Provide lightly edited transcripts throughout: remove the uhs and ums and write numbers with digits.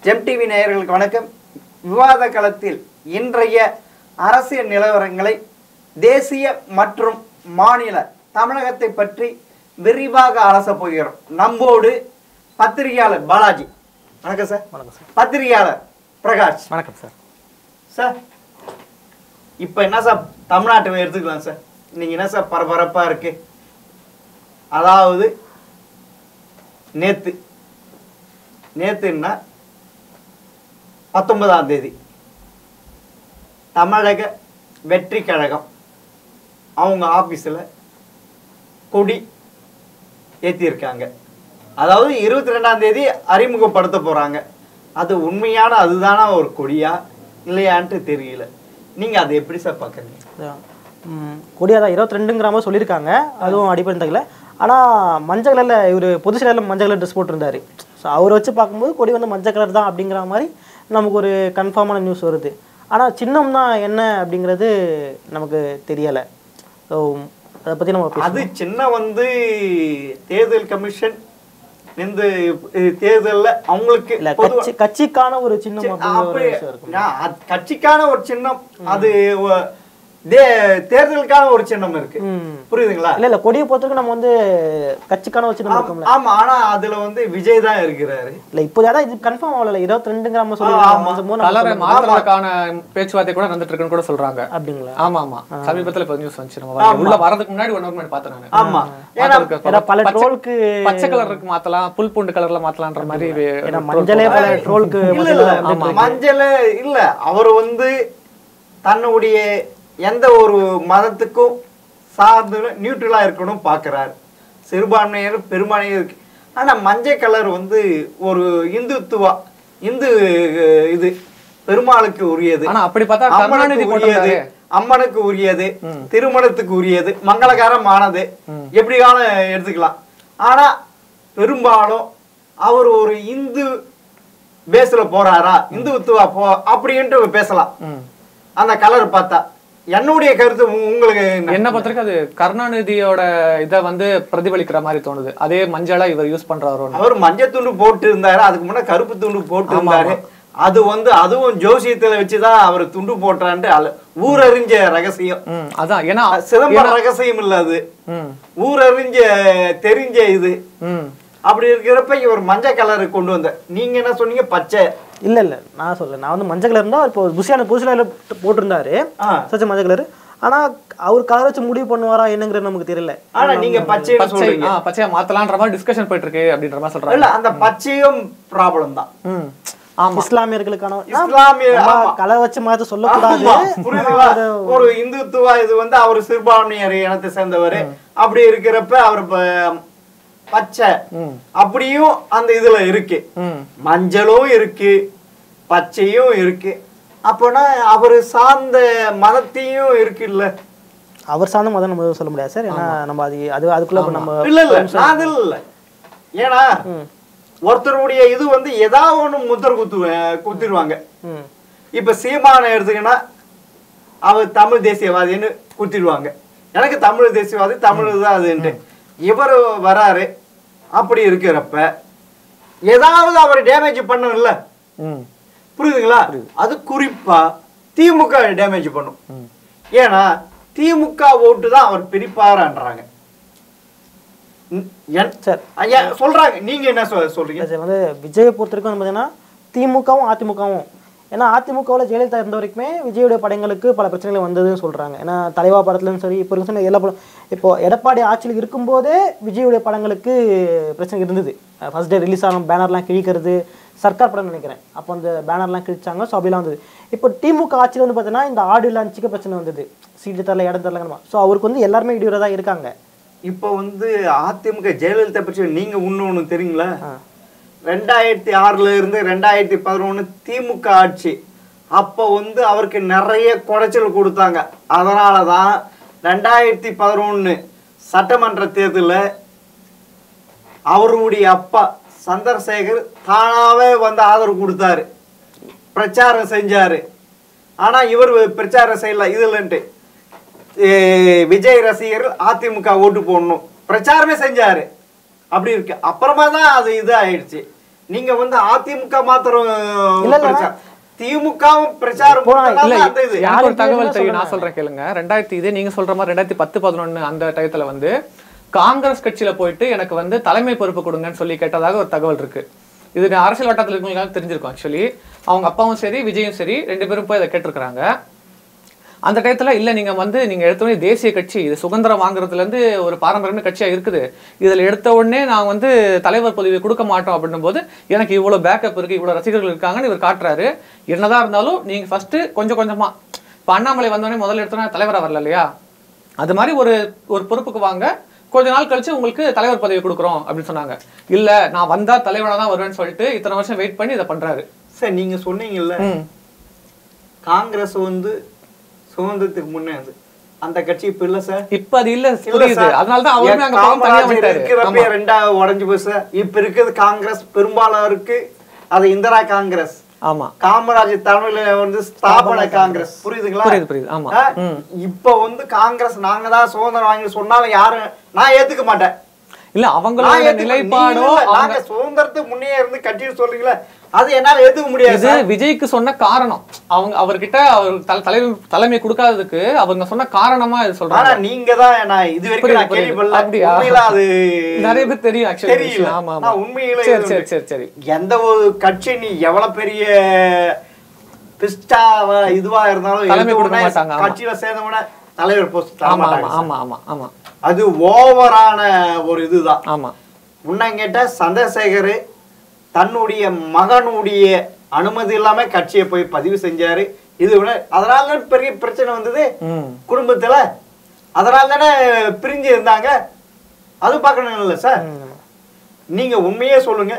GeM TV நேயர்களுக்கு வணக்கம். விவாத களத்தில் இன்றைய அரசியல் நிலவரங்களை, தேசிய மற்றும் மாநில தமிழகத்தை பற்றி விரிவாக அலசப் போகிறோம். நம்மோடு பத்திரிகையாளர் பாலாஜி. வணக்கம் சார். வணக்கம் சார். பத்திரிகையாளர் பிரகாஷ். வணக்கம் சார். சார், இப்போ என்ன சார் தமிழ்நாட்டை எடுத்துக்கலாம் சார். இன்னைக்கு என்ன சார் பரபரப்பாக இருக்கு? அதாவது நேத்துன்னா 19ஆம் தேதி தமிழக வெற்றி கழகம் அவங்க ஆபீஸ்ல கொடி ஏற்றியிருக்காங்க. அதாவது 22ஆம் தேதி அறிமுகப்படுத்த போறாங்க. அது உண்மையான அதுதானா ஒரு கொடியா இல்லையான்ட்டு தெரியல. நீங்க அதை எப்படி சார் பார்க்குறீங்க? கொடியா தான் 22ங்கிற மாதிரி சொல்லியிருக்காங்க. அதுவும் அடிப்படை தகவல. ஆனால் மஞ்சள் கலரில் இவர் பொது செயலரில் மஞ்சள் கலர் ட்ரெஸ் போட்டிருந்தாரு. ஸோ அவரை வச்சு பார்க்கும்போது கொடி வந்து மஞ்சள் கலர் தான் அப்படிங்கிற மாதிரி நமக்கு ஒரு கன்ஃபார்மான நியூஸ் வருது. ஆனால் சின்னம் தான் என்ன அப்படிங்கிறது நமக்கு தெரியலை. ஸோ அதை பற்றி நம்ம அது சின்னம் வந்து தேர்தல் கமிஷன் இந்த தேர்தலில் அவங்களுக்கு இல்லை கட்சிக்கான ஒரு சின்னம் கட்சிக்கான ஒரு சின்னம், அது தேர்தலுக்கான ஒரு சின்னம் இருக்கு. புரியுதுங்களா? இல்ல கொடியை பொறுத்தவரைக்கும் நம்ம வந்து கட்சிக்கான ஒரு சின்னம் இருக்கும்ல. ஆமா, ஆனா அதுல வந்து விஜய் தான் இருக்கிறாரு. இல்ல இப்போ அதான் இது கன்ஃபார்ம் ஆகல. 22ங்கிற சொல்லுவாங்க. பேச்சுவார்த்தை கூட நடந்துட்டு இருக்குன்னு கூட சொல்றாங்க. அப்படிங்களா? ஆமா ஆமா, சமீபத்துல இப்ப நியூஸ் வந்துச்சு. நம்ம உள்ள வரதுக்கு முன்னாடி ஒன் ஹவர் பார்த்தேன் நான். ஆமா, ஏன்னா பல ட்ரோலுக்கு பச்சை கலருக்கு மாத்தலாம், புல் பூண்டு கலர்ல மாத்தலாம்ன்ற மாதிரி. ஏன்னா மஞ்சளே பல ட்ரோலுக்கு மஞ்சள் இல்ல, அவர் வந்து தன்னுடைய எந்த ஒரு மதத்துக்கும் சார்ந்து நியூட்ரலா இருக்கணும் பாக்குறாரு. சிறுபான்மையர் பெரும்பான்மையர் இருக்கு. ஆனா மஞ்சள் கலர் வந்து ஒரு இந்து இது பெருமாளுக்கு உரியது. ஆனா அப்படி பார்த்தா அம்மனுக்கு உரியது, திருமணத்துக்கு உரியது, மங்களகரமானது, எப்படியான எடுத்துக்கலாம். ஆனா பெரும்பாலும் அவர் ஒரு இந்து பேஸ்ல போறாரா, இந்துத்துவா அப்படின்ட்டு பேசலாம். அந்த கலர் பார்த்தா என்னுடைய கருத்து. உங்களுக்கு என்ன பொறுத்தவரைக்கும் அது கருணாநிதியோட இதை வந்து பிரதிபலிக்கிற மாதிரி தோணுது. அதே மஞ்சளா இவர் யூஸ் பண்றாரு. அவர் மஞ்சள் துண்டு போட்டு இருந்தாரு, அதுக்கு முன்னாடி கருப்பு துண்டு போட்டு இருந்தாரு. அது வந்து அதுவும் ஜோசியத்துல வச்சுதான் அவர் துண்டு போட்டான்ட்டு ஊரறிஞ்ச ரகசியம். அதான், ஏன்னா சிதம்பர ரகசியம் இல்ல, அது ஊரறிஞ்ச தெரிஞ்ச இது. அப்படி இருக்கிறப்ப இவர் மஞ்சள் கலரு கொண்டு வந்த. நீங்க என்ன சொன்னீங்க? பச்சை. இல்ல நான் சொல்றேன், நான் வந்து மஞ்சள் கலர் தான் இப்போ புசியான புதுசில போட்டிருந்தாரு சச்ச மஞ்சள் கலர். ஆனா அவர் கலர் வச்சு முடிவு பண்ணுவாரா என்னங்கிறது நமக்கு தெரியல. ஆனா நீங்க பச்சையா மாத்தலாம்ன்ற மாதிரி டிஸ்கஷன் போயிட்டு இருக்கு அப்படின்ற மாதிரி சொல்றாங்க. இல்ல, அந்த பச்சையும் ப்ராப்ளம் தான். இஸ்லாமியர்களுக்கான கலர் வச்சு மாத்த சொல்லக்கூடாது. ஒரு இந்துத்துவா இது வந்து அவர் சிறுபான்மையர் இனத்தை சேர்ந்தவர். அப்படி இருக்கிறப்ப அவர் பச்சை அப்படியும் அந்த இதுல இருக்கு, மஞ்சளும் இருக்கு, பச்சையும் இருக்கு. அப்போனா அவரு சார்ந்த மதத்தையும் இருக்கு இல்ல. அவர் சார்ந்த மதம் நம்ம சொல்ல முடியாது சார். ஏன்னா நம்ம அதுக்குள்ள நம்ம இல்ல. ஏன்னா ஒருத்தருடைய இது வந்து ஏதாவது ஒண்ணு முத்திர குத்திடுவாங்க. இப்ப சீமான எடுத்துக்கினா அவர் தமிழ் தேசியவாதின்னு குத்திடுவாங்க. எனக்கு தமிழ் தேசியவாதி தமிழ் தான் அதுன்ட்டு. இவர் வராரு. அப்படி இருக்கிறப்ப ஏதாவது அவர் டேமேஜ் பண்ணும் இல்ல. புரியுதுங்களா? அது குறிப்பா திமுக டேமேஜ் பண்ணும். ஏன்னா திமுக ஓட்டு தான் அவர் பிரிப்பாரான்றாங்க சொல்றாங்க. நீங்க என்ன சொல்றீங்க? வந்து விஜயை பொறுத்த வரைக்கும் பார்த்தீங்கன்னா திமுகவும் அதிமுகவும், ஏன்னா அதிமுகவில் ஜெயலலிதா இருந்த வரைக்குமே விஜயோடைய படங்களுக்கு பல பிரச்சனைகள் வந்ததுன்னு சொல்கிறாங்க. ஏன்னா தலைவா படத்துலையும் சரி, இப்போ இருக்க எல்லா படம், இப்போ எடப்பாடி ஆட்சியில் இருக்கும்போதே விஜயோடைய படங்களுக்கு பிரச்சனை இருந்தது. ஃபர்ஸ்ட் டே ரிலீஸ் ஆகும் பேனர்லாம் கிழிக்கிறது, சர்க்கார் படம் நினைக்கிறேன், அப்போ அந்த பேனர்லாம் கிழிச்சாங்க. ஸோ அப்படிலாம் வந்தது. இப்போ திமுக ஆட்சியில் வந்து பார்த்தீங்கன்னா இந்த ஆடியோ லான்ச்சுக்கு பிரச்சனை வந்தது, சீட்டு தரல, இடம் தரலங்கம்மா. ஸோ அவருக்கு வந்து எல்லாருமே இடையூறாக தான் இருக்காங்க. இப்போ வந்து அதிமுக ஜெயலலிதா பற்றி நீங்க ஒன்று தெரியுங்களா? 2006 இருந்து 2011 திமுக ஆட்சி. அப்போ வந்து அவருக்கு நிறைய குடைச்சல் கொடுத்தாங்க. அதனாலதான் 2011 சட்டமன்ற தேர்தலில் அவருடைய அப்பா சந்திரசேகர் தானாவே வந்து ஆதரவு கொடுத்தாரு, பிரச்சாரம் செஞ்சாரு. ஆனா இவர் பிரச்சாரம் செய்யல. இதுலன்ட்டு விஜய் ரசிகர்கள் அதிமுக ஓட்டு போடணும் பிரச்சாரமே செஞ்சாரு. அப்படி இருக்கு. அப்புறமா தான் அது இது ஆயிடுச்சு. நீங்க வந்து அதிமுக மாத்திரம் திமுகவும் பிரச்சாரம் எனக்கு ஒரு தகவல் தெரியும், நான் சொல்றேன் கேளுங்க. இதே நீங்க சொல்ற மாதிரி 2010-11 அந்த டயத்துல வந்து காங்கிரஸ் கட்சியில போயிட்டு எனக்கு வந்து தலைமை பொறுப்பு கொடுங்கன்னு சொல்லி கேட்டதாக ஒரு தகவல் இருக்கு. இது அரசியல் வட்டத்தில் இருக்கவங்களுக்கு தெரிஞ்சிருக்கும். ஆக்சுவலி அவங்க அப்பாவும் சரி விஜயும் சரி 2 பேரும் போய் அதை கேட்டிருக்கிறாங்க. அந்த டயத்துல இல்ல நீங்க எடுத்தோடனே தேசிய கட்சி, இது சுதந்திரம் வாங்குறதுல இருந்து ஒரு பாரம்பரியமான கட்சியா இருக்குது, இதுல எடுத்த உடனே நான் வந்து தலைவர் பதவியை கொடுக்க மாட்டோம் அப்படின்னும் போது எனக்கு இவ்வளவு பேக்கப் இருக்கு, இவ்வளவு ரசிகர்கள் இருக்காங்கன்னு இவர் காட்டுறாரு. என்னதான் இருந்தாலும் நீங்க ஃபர்ஸ்ட் கொஞ்சம் கொஞ்சமா, இப்ப அண்ணாமலை வந்தோடனே முதல்ல எடுத்தோன்னா தலைவரா வரல இல்லையா, அது மாதிரி ஒரு பொறுப்புக்கு வாங்க, கொஞ்ச நாள் கழிச்சு உங்களுக்கு தலைவர் பதவி கொடுக்குறோம் அப்படின்னு சொன்னாங்க. இல்ல நான் வந்தா தலைவனா தான் வருவேன்னு சொல்லிட்டு இத்தனை வருஷம் வெயிட் பண்ணி இதை பண்றாரு. சார் நீங்க சொன்னீங்கல்ல காங்கிரஸ் வந்து சுதந்திரத்துக்கு முன்னே அந்த கட்சி இப்ப இல்ல சார், இப்ப அது இல்ல, புரியுது. அதனாலதான் அவருமே அங்க போகாம தனியா வந்துட்டாரு. ரெண்டாவது உடைஞ்சு போய் சார். இப்ப இருக்கிறது காங்கிரஸ் பெரும்பாலும் இருக்கு, அது இந்திரா காங்கிரஸ். ஆமா, காமராஜர் தலைமையில வந்து ஸ்தாபன காங்கிரஸ். புரியுதுங்களா? புரியுது. ஆமா, இப்ப வந்து காங்கிரஸ் நாங்க தான் சுதந்திரம் வாங்கி சொன்னாலும் யாரும் நான் ஏத்துக்க மாட்டேன். இல்ல அவங்களோட நிலைப்பாடோ, நாங்க சுதந்திரத்துக்கு முன்னே இருந்து கட்சின்னு சொல்றீங்களா, அது என்னால ஏத்துக்க முடியாது. விஜய்க்கு சொன்ன காரணம், அவர்கிட்ட தலைமை கொடுக்காததுக்கு அவங்க சொன்ன காரணமா இது சொல்றாங்க. நீங்க தான் நான் இது வரைக்கும் நான் கேள்விப்படல. அது நிறைய பேர் தெரியும் ஆக்சுவலி. ஆமா ஆமா, உண்மையிலே சரி சரி. எந்த ஒரு கட்சி நீ எவ்வளவு பெரிய பிஸ்டாவா இதுவா இருந்தாலும் தலைமை கொடுக்க மாட்டாங்க. கட்சியில சேர்ந்தவன தலைவர் போஸ்ட் தர ஆமா மாட்டாங்க. ஆமா ஆமா ஆமா, அது ஓவரான ஒரு இதுதான். ஆமா, முன்ன கேட்ட சந்திரசேகர் தன்னுடைய மகனுடைய அனுமதி இல்லாம கட்சியை போய் பதிவு செஞ்சாரு. இது விட அதனால பெரிய பிரச்சனை வந்தது குடும்பத்துல, அதனால தானே பிரிஞ்சு இருந்தாங்க. அது பார்க்கணும் இல்ல சார்? நீங்க உண்மையே சொல்லுங்க,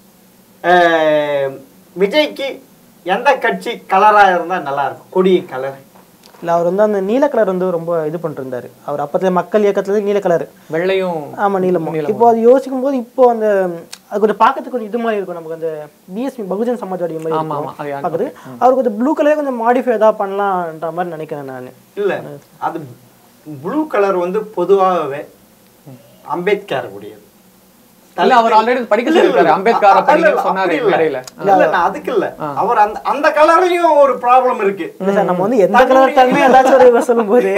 விஜய்க்கு எந்த கட்சி கலரா இருந்தா நல்லா இருக்கும்? கொடி கலர் இல்லை, அவர் வந்து அந்த நீல கலர் வந்து ரொம்ப இது பண்ணிருந்தாரு. அவர் அப்பத்துல மக்கள் இயக்கத்துல நீல கலர், வெள்ளையும் ஆமா நீலமும். இப்போ அது யோசிக்கும் போது இப்போ அந்த அது கொஞ்சம் பார்க்கறதுக்கு கொஞ்சம் இது மாதிரி இருக்கும், நமக்கு அந்த பிஎஸ்பி பகுஜன் சமாஜ்வாடி மாதிரி பார்க்குது. அவர் கொஞ்சம் ப்ளூ கலரே கொஞ்சம் மாடிஃபை ஏதாவது பண்ணலான்ற மாதிரி நினைக்கிறேன் நான். இல்ல அது ப்ளூ கலர் வந்து பொதுவாகவே அம்பேத்கர் உடையது. அவர் ஆல்ரெடி படிக்க சொல்லிருக்காரு, அம்பேத்கர் படிக்க சொன்னாரு மேடையில. இல்ல நான் அதுக்கு இல்ல, அவர் அந்த கலர்லயும் ஒரு ப்ராப்ளம் இருக்கு. நம்ம வந்து எந்த கலர் தன்மை ஏதாச்சும் ஒரு சொல்லும்போது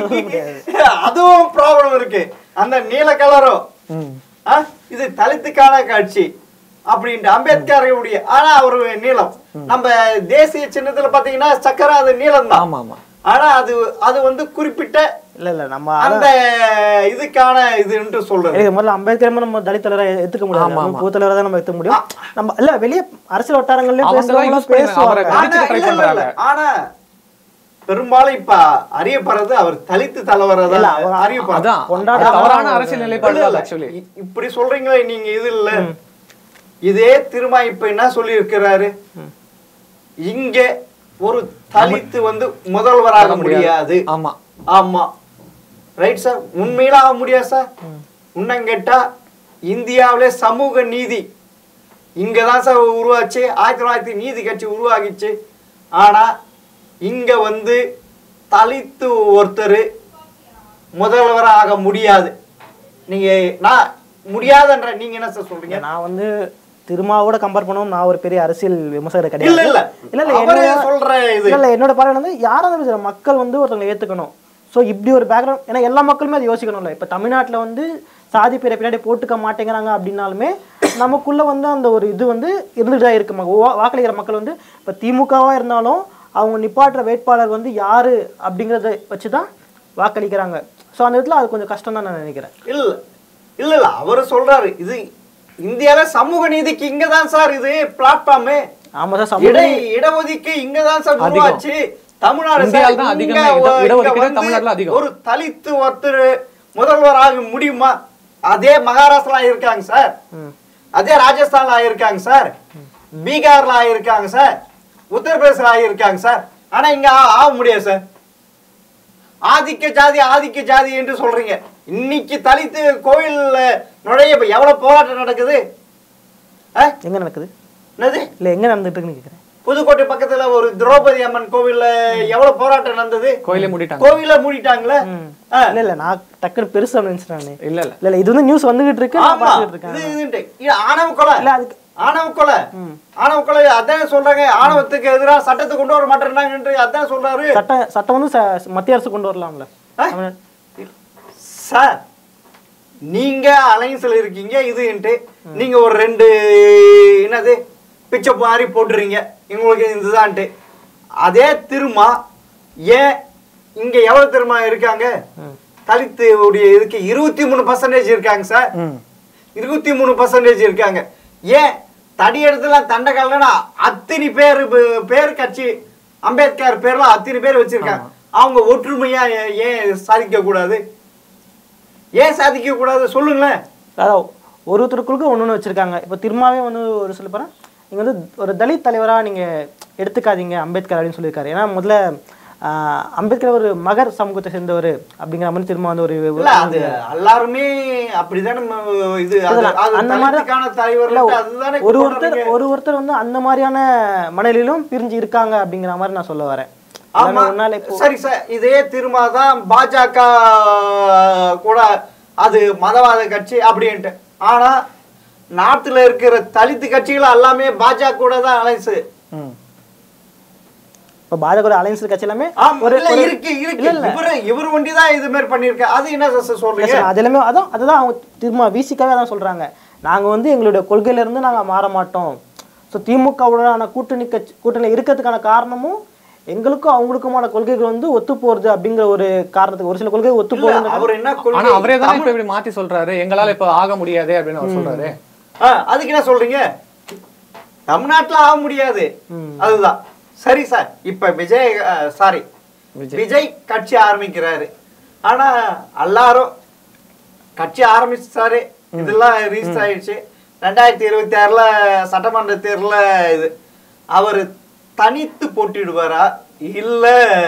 அதுவும் ப்ராப்ளம் இருக்கு. அந்த நீல கலரும் இது தலித்துக்கான கட்சி அப்படின்ட்டு அம்பேத்கருடைய, ஆனா அவரு நீளம். நம்ம தேசிய சின்னத்துல பாத்தீங்கன்னா சக்கரை அது நீளம் தான். ஆமா ஆமா, ஆனா அது வந்து குறிப்பிட்ட இல்ல நம்ம அந்த இதுக்கான இதுன்னு சொல்றது. முதல்ல அம்பேத்கர் நம்ம தலித் தலைவரை எடுத்துக்க முடியாது, பொது தலைவரை தான் நம்ம எடுத்துக்க முடியும். நம்ம இல்ல வெளியே அரசியல் வட்டாரங்கள்லயும் பேசுவாங்க. ஆனா பெரும்பாலும் இப்ப அறியப்படுறது அவர் தலித்து தலைவரை தான் அறியப்படுறாங்க. அரசியல் நிலைப்பாடு இப்படி சொல்றீங்களே நீங்க. இது இல்ல, இதே திரும்ப இப்ப என்ன சொல்லி இருக்கிறாரு, இங்க ஒரு தலித்து வந்து முதல்வராக முடியாது. ஆமா ஆமா ரைட் சார், உண்மையில ஆக முடியாது சார். இன்னும் கேட்டா இந்தியாவிலே சமூக நீதி இங்கதான் சார் உருவாச்சு. 1900 நீதி கட்சி உருவாகிச்சு. ஆனா இங்க வந்து தலித்து ஒருத்தர் முதல்வராக முடியாது. நீங்க நான் முடியாதுன்ற நீங்க என்ன சார் சொல்றீங்க? நான் வந்து திருமாவோட கம்பேர் பண்ணுவோம், நான் ஒரு பெரிய அரசியல் விமர்சகர் கிடையாது. இல்ல இல்ல இல்ல என்னோட பார்வை வந்து யாராவது மக்கள் வந்து ஒருத்தவங்களை ஏத்துக்கணும். ஸோ இப்படி ஒரு பேக்ரவுண்ட், ஏன்னா எல்லா மக்களுமே அது யோசிக்கணும்ல. இப்போ தமிழ்நாட்டில் வந்து சாதி பேரை பின்னாடி போட்டுக்க மாட்டேங்கிறாங்க அப்படின்னாலுமே நமக்குள்ள வந்து அந்த ஒரு இது வந்து இருந்துட்டு தான் இருக்கு. வாக்களிக்கிற மக்கள் வந்து இப்போ திமுகவாக இருந்தாலும் அவங்க நிப்பாட்டுற வேட்பாளர் வந்து யாரு அப்படிங்கிறத வச்சு தான் வாக்களிக்கிறாங்க. ஸோ அந்த இடத்துல அது கொஞ்சம் கஷ்டம் தான் நான் நினைக்கிறேன். இல்ல இல்ல இல்ல அவர் சொல்றாரு, இது இந்தியாவில சமூக நீதிக்கு இங்கதான் சார் இது பிளாட்ஃபார்ம். ஆமா சார், இடஒதுக்கீடு இங்கதான் சார் உருவாச்சு. தமிழ்நாடு ஒரு தலித்து ஒருத்தர் முதல்வராக முடியுமா? அதே மகாராஷ்டிரா இருக்காங்க சார், அதே ராஜஸ்தான்ல ஆயிருக்காங்க சார், பீகார்ல ஆயிருக்காங்க சார், உத்தரப்பிரதேசல ஆயிருக்காங்க சார். ஆனா இங்க ஆக முடியாது சார். ஆதிக்க ஜாதி என்று சொல்றீங்க. இன்னைக்கு தலித்து கோயில் நுழைய எவ்வளவு போராட்டம் நடக்குது? எங்க நடக்குது? என்னது இல்ல எங்க நடந்துட்டு இருக்குன்னு கேக்குறேன். புதுக்கோட்டை பக்கத்துல ஒரு திரௌபதி அம்மன் கோவில்ல எவ்வளவு போராட்டம் நடந்தது? கோயில மூடிட்டாங்களே. இல்ல இல்ல நான் டக்குனு பெருசா நினைச்சிட்டானே. இல்ல இல்ல இல்ல இது வந்து நியூஸ் வந்துகிட்டு இருக்கு, நான் பார்த்துட்டு இருக்கேன். இது ஆணவ கொலை. இல்ல அதுக்கு ஆணவ கொலை அதான் சொல்றாங்க. ஆணவத்துக்கு எதிராக சட்டத்தை கொண்டு வர மாட்டேறாங்க அதான் சொல்றாரு. சட்டம் வந்து மத்திய அரசு கொண்டு வரலாம்ல சார். நீங்க அலைன்ஸ்ல இருக்கீங்க இதுன்ட்டு நீங்க ஒரு 2 என்னது பிச்சை மாதிரி போட்டுறீங்க உங்களுக்கு இதுதான்ட்டு. அதே திருமா ஏன் இங்க எவ்வளவு திருமா இருக்காங்க தலித்து உடைய இதுக்கு 23% இருக்காங்க சார். 23% இருக்காங்க. ஏன் தடி இடத்துல தண்டக்கால அத்தனை பேர் கட்சி அம்பேத்கர் பேர்லாம் அத்தனை பேர் வச்சிருக்காங்க. அவங்க ஒற்றுமையா ஏன் சாதிக்க கூடாது? ஏன் சாதிக்க கூடாது சொல்லுங்களேன். அதாவது ஒருத்தருக்குள்ள ஒன்று வச்சிருக்காங்க. இப்போ திருமாவே வந்து ஒரு சொல்ல போறேன், நீங்க வந்து ஒரு தலித் தலைவரா நீங்க எடுத்துக்காதீங்க அம்பேத்கர் அப்படின்னு சொல்லியிருக்காரு. ஏன்னா முதல்ல அம்பேத்கர் ஒரு மகர் சமூகத்தை சேர்ந்தவர் அப்படிங்கிற மாதிரி திரும்ப வந்து ஒரு அது எல்லாருமே அப்படிதானே இது அந்த மாதிரி ஒருத்தர் வந்து அந்த மாதிரியான மனநிலையிலும் பிரிஞ்சு இருக்காங்க அப்படிங்கிற மாதிரி நான் சொல்ல வரேன். சரி சார், இதே திருமாதான் பாஜக கூட அது மதவாத கட்சி அப்படின்ட்டு. ஆனா நாட்டுல இருக்கிற தலித்து கட்சிகள் எல்லாமே பாஜக கூட தான் அலைன்ஸ். பாஜக அலைன்ஸ் கட்சி எல்லாமே இவர் ஒண்டிதான் இது மாதிரி பண்ணிருக்க. அது என்ன சொல்றீங்க? அது எல்லாமே அதுதான் அவங்க திரும்ப விசிக்காவே அதான் சொல்றாங்க. நாங்க வந்து எங்களுடைய கொள்கையில இருந்து நாங்க மாற மாட்டோம். ஸோ திமுகவுடனான கூட்டணி இருக்கிறதுக்கான காரணமும் எங்களுக்கும் அவங்களுக்குமான கொள்கைகள் வந்து ஒத்து போறது அப்படிங்கிற ஒரு காரணத்துக்கு ஒரு சில கொள்கை ஒத்து போறது. அவர் என்ன அவரே தான் இப்ப இப்படி மாத்தி சொல்றாரு, எங்களால இப்ப ஆக முடியாது அப்படின்னு அவர் சொல்றாரு. அதுக்கு என்ன சொல்றீங்க? தமிழ்நாட்டுல ஆக முடியாது அதுதான் சரி சார். இப்ப விஜய் கட்சி ஆரம்பிக்கிறாரு. ஆனா எல்லாரும் கட்சி ஆரம்பிச்சாரு, இதெல்லாம் ரீச் ஆயிடுச்சு. 2026 சட்டமன்ற தேர்தல இது அவரு தனித்து போட்டிடுவாரா இல்ல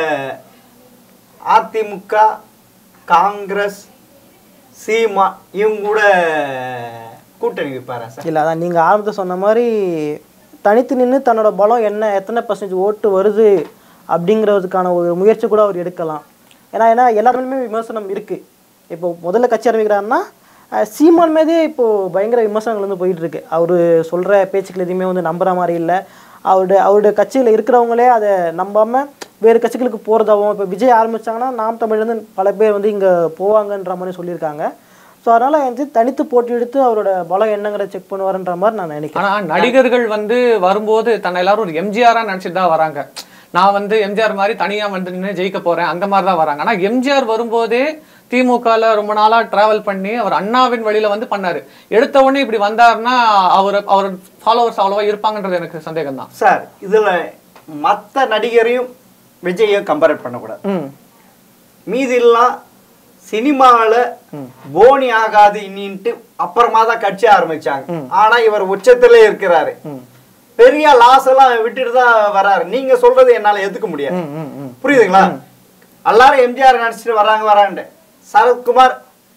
அதிமுக காங்கிரஸ் சீமா இவங்க கூட கூட்டணி வைப்பாரா சார்? இல்ல அதான் நீங்க ஆரம்பத்தில் சொன்ன மாதிரி தனித்து நின்று தன்னோட பலம் என்ன, எத்தனை % ஓட்டு வருது அப்படிங்கிறதுக்கான ஒரு முயற்சி கூட அவர் எடுக்கலாம். ஏன்னா எல்லாருமே விமர்சனம் இருக்குது. இப்போ முதல்ல கட்சி ஆரம்பிக்கிறாருன்னா சீமான் மீதே இப்போது பயங்கர விமர்சனங்கள் வந்து போயிட்டு இருக்கு. அவர் சொல்கிற பேச்சுக்கள் எதுவுமே வந்து நம்புற மாதிரி இல்லை. அவருடைய கட்சியில் இருக்கிறவங்களே அதை நம்பாமல் வேறு கட்சிகளுக்கு போகிறதாகவும், இப்போ விஜய் ஆரம்பித்தாங்கன்னா நாம் தமிழ்லேருந்து பல பேர் வந்து இங்கே போவாங்கன்ற மாதிரி சொல்லியிருக்காங்க. ஸோ அதனால் வந்து தனித்து போட்டி எடுத்து அவரோட பலம் என்னங்கிற செக் பண்ணுவாருன்ற மாதிரி நான் நினைக்கிறேன். ஆனால் நடிகர்கள் வந்து வரும்போது தன்னை எல்லாரும் ஒரு எம்ஜிஆராக நினச்சிட்டு தான் வராங்க. நான் வந்து எம்ஜிஆர் மாதிரி தனியாக வந்து நின்று ஜெயிக்க போகிறேன் அந்த மாதிரி தான் வராங்க. ஆனால் எம்ஜிஆர் வரும்போதே திமுகவில் ரொம்ப நாளாக ட்ராவல் பண்ணி அவர் அண்ணாவின் வழியில் வந்து பண்ணார். எடுத்த உடனே இப்படி வந்தாருன்னா அவர் ஃபாலோவர்ஸ் அவ்வளோவா இருப்பாங்கன்றது எனக்கு சந்தேகம் தான் சார். இதில் மற்ற நடிகரையும் விஜயையும் கம்பேர் பண்ணக்கூடாது. மீதிலாம் சினிமாவில் போனி ஆகாது இன்னின்ட்டு அப்புறமா தான் கட்சி ஆரம்பிச்சாங்க. ஆனா இவர் உச்சத்திலே இருக்கிறாரு. பெரிய லாஸ் எல்லாம் விட்டுட்டு தான் வராரு. நீங்க சொல்றது என்னால ஏத்துக்க முடியாது. புரியுதுங்களா? எல்லாரும் எம்ஜிஆர் நடிச்சுட்டு வராங்க. சரத்குமார்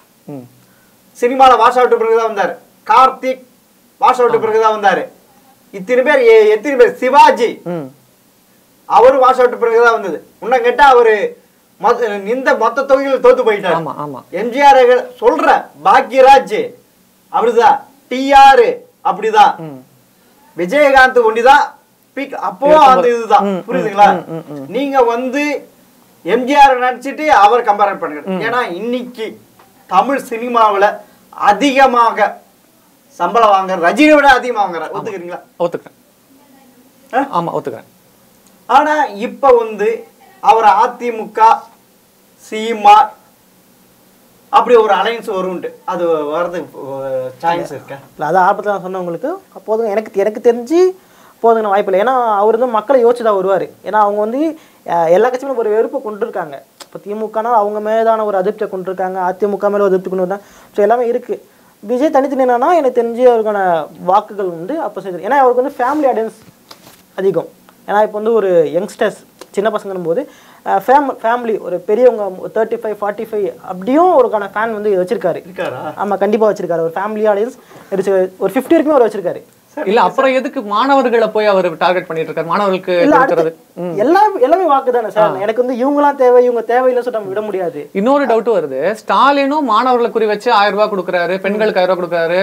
சினிமால வாஷ் அவுட் பிறகுதான் வந்தாரு. கார்த்திக் வாஷ் அவுட் பிறகுதான் வந்தாரு. எத்தனை பேர் சிவாஜி அவரு வாஷ் அவுட் பிறகுதான் வந்தது. இன்னும் கேட்டா அவரு இந்த மொத்த தொகையில் தோத்து போயிட்டாரு. எம்ஜிஆர் சொல்ற பாக்யராஜ் அப்படிதான், டிஆர் அப்படிதான், விஜயகாந்த் ஒண்டிதான் அப்போ அந்த இதுதான். புரியுதுங்களா? நீங்க வந்து எம்ஜிஆர் நினைச்சிட்டு அவர் கம்பேர் பண்ணுங்க. ஏன்னா இன்னைக்கு தமிழ் சினிமாவில் அதிகமாக சம்பளம் வாங்க ரஜினியை விட அதிகமாக வாங்குற. ஒத்துக்கிறீங்களா? ஒத்துக்கிறேன். ஆமா ஒத்துக்கிறேன். ஆனா இப்ப வந்து அவர் அதிமுக சீமா அப்படி ஒரு அலைன்ஸ் வரும்ட்டு அது வர்றதுக்கு சான்ஸ் இருக்கு. அது ஆரம்பத்தில் நான் சொன்னேன் உங்களுக்கு. அப்போது எனக்கு தெரிஞ்சு போதுங்க வாய்ப்பு இல்லை. ஏன்னா அவர் வந்து மக்களை யோசிச்சு தான் வருவார். ஏன்னா அவங்க வந்து எல்லா கட்சியுமே ஒரு வெறுப்பை கொண்டிருக்காங்க. இப்போ திமுகனா அவங்க மேலான ஒரு அதிருப்தியை கொண்டிருக்காங்க, அதிமுக மேலே ஒரு அதிருப்தி கொண்டு வந்தாங்க. ஸோ எல்லாமே இருக்குது. விஜய் தனித்து நின்னா எனக்கு தெரிஞ்சு அவருக்கான வாக்குகள் உண்டு. அப்போ சரி, ஏன்னா அவருக்கு வந்து ஃபேமிலி ஆடியன்ஸ் அதிகம். ஏன்னா இப்போ வந்து ஒரு யங்ஸ்டர்ஸ் சின்ன பசங்கன்னும் போது ஃபேமிலி ஒரு பெரியவங்க 35, 45 அப்படியும் ஒருக்கான ஃபேன் வந்து வச்சிருக்காரு. ஆமாம் கண்டிப்பாக வச்சிருக்காரு. ஒரு ஃபேமிலி ஆடியன்ஸ் ஒரு 50 வரைக்கும் அவர் வச்சிருக்காரு. இல்ல அப்புறம் எதுக்கு மாணவர்களை போய் அவர் டார்கெட் பண்ணிட்டு இருக்காரு? மாணவர்களுக்கு எல்லாமே வாக்கு தானே சார். எனக்கு வந்து இவங்கலாம் தேவை இவங்க தேவையில்லை சொல்லிட்டு விட முடியாது. இன்னொரு டவுட் வருது. ஸ்டாலினும் மாணவர்களை குறி வச்சு 1000 ரூபாய் கொடுக்குறாரு, பெண்களுக்கு 1000 ரூபாய் கொடுக்குறாரு,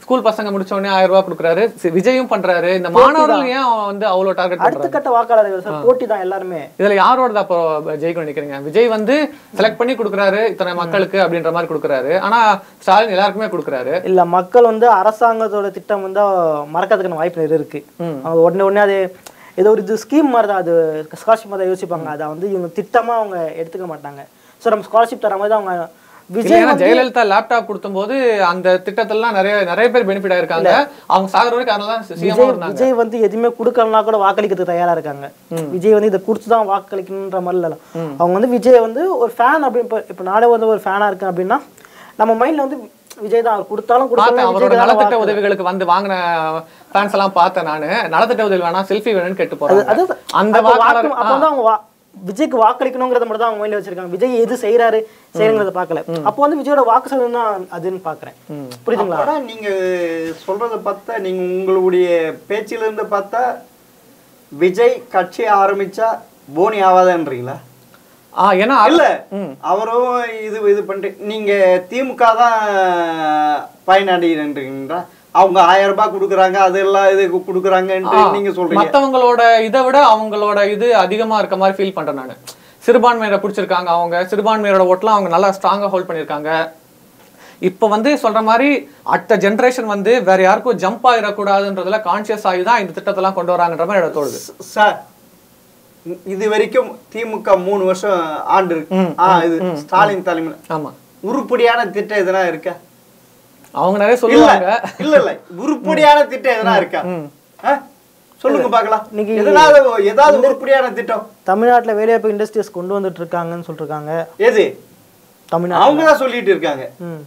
ஸ்கூல் பசங்க முடிச்ச உடனே 1000 ரூபாய் கொடுக்குறாரு, விஜயும் பண்றாரு. இந்த மாணவர்கள் ஏன் வந்து அவ்வளவு டார்கெட் அடுத்த பண்றாங்க? கட்ட வாக்காளர்கள் சார், போட்டி தான் எல்லாருமே. இதுல யாரோட அப்போ ஜெயிக்கணும் நினைக்கிறீங்க? விஜய் வந்து செலக்ட் பண்ணி கொடுக்குறாரு இத்தனை மக்களுக்கு அப்படின்ற மாதிரி கொடுக்குறாரு, ஆனா ஸ்டாலின் எல்லாருக்குமே கொடுக்குறாரு. இல்ல, மக்கள் வந்து அரசாங்கத்தோட திட்டம் வந்து மறக்கிறதுக்கான வாய்ப்பு நிறைய இருக்கு. அவங்க உடனே அது ஏதோ ஒரு இது ஸ்கீம் மாதிரி தான், அது ஸ்காலர்ஷிப் மாதிரி தான் யோசிப்பாங்க. அதை வந்து இவங்க திட்டமா அவங்க எடுத்துக்க மாட்டாங்க. ஸோ நம்ம ஸ்காலர்ஷிப் தர மாதிரி தான் அவங்க. விஜய் ஜெயலலிதா லேப்டாப் கொடுக்கும்போது அந்த திட்டத்தெல்லாம் நிறைய பேர் பெனிஃபிட் ஆயிருக்காங்க. அவங்க சாகர வரைக்கும் அதெல்லாம் சிஎம்மா இருந்தாங்க. விஜய் வந்து எதுவுமே கொடுக்கலனா கூட வாக்களிக்கிறதுக்கு தயாரா இருக்காங்க. விஜய் வந்து இதை கொடுத்து தான் வாக்களிக்கணுன்ற மாதிரி இல்லை. அவங்க வந்து விஜய் வந்து ஒரு ஃபேன் அப்படின்னு, இப்போ நானே வந்து ஒரு ஃபேனா இருக்கேன் அப்படின்னா நம்ம மைண்ட்ல வந்து விஜய் தான், அவர் கொடுத்தாலும் கொடுத்தாலும் அவரோட நலத்திட்ட உதவிகளுக்கு வந்து வாங்கின ஃபேன்ஸ் எல்லாம் பார்த்தேன் நானு. நலத்திட்ட உதவி வேணா செல்ஃபி வேணும்னு கேட்டு போறாங்க. அந்த வாக்காளர் அப்போ வந்து அவங்க விஜய்க்கு வாக்களிக்கணுங்கிறத மட்டும் தான் அவங்க மைண்ட்ல வச்சிருக்காங்க. விஜய் எது செய்யறத பார்க்கல. அப்போ வந்து விஜயோட வாக்கு சதவீதம் தான் அதுன்னு பாக்குறேன். புரியுதுங்களா? நீங்க சொல்றத பார்த்தா, நீங்க உங்களுடைய பேச்சில இருந்து பார்த்தா விஜய் கட்சி ஆரம்பிச்சா போனி ஆவாதன்றீங்களா? ஏன்னா இல்ல, அவரும் இது பண்ணிட்டு நீங்க திமுக தான் பயனடைகிறீங்களா? அவங்க 1000 ரூபாய் கொடுக்குறாங்க, அதெல்லாம் இது கொடுக்குறாங்க நீங்க சொல்றீங்க. மத்தவங்களோட இதை விட அவங்களோட இது அதிகமா இருக்க மாதிரி ஃபீல் பண்றேன் நானு. சிறுபான்மையரை பிடிச்சிருக்காங்க, அவங்க சிறுபான்மையோட ஓட்டெல்லாம் அவங்க நல்லா ஸ்ட்ராங்கா ஹோல்ட் பண்ணிருக்காங்க. இப்ப வந்து சொல்ற மாதிரி அடுத்த ஜெனரேஷன் வந்து வேற யாருக்கும் ஜம்ப் ஆயிடக்கூடாதுன்றதுல கான்சியஸ் ஆகி தான் இந்த திட்டத்தெல்லாம் கொண்டு வராங்கன்ற மாதிரி எனக்கு தோணுது சார். இது வரைக்கும் திமுக 3 வருஷம் ஆண்டு இருக்கு. இது ஸ்டாலின் தலைமையில். ஆமா, உருப்படியான திட்டம் எதனா இருக்கா? அவங்க நிறைய சொல்லுவாங்க. இல்ல உருப்படியான திட்டம் எதனா இருக்கா? சொல்லுங்க பாக்கலாம். ஏதாவது உருப்படியான திட்டம் தமிழ்நாட்டுல வேலைவாய்ப்பு இண்டஸ்ட்ரீஸ் கொண்டு வந்துட்டு இருக்காங்கன்னு சொல்லிருக்காங்க. எது? தமிழ்நாடு அவங்கதான் சொல்லிட்டு இருக்காங்க.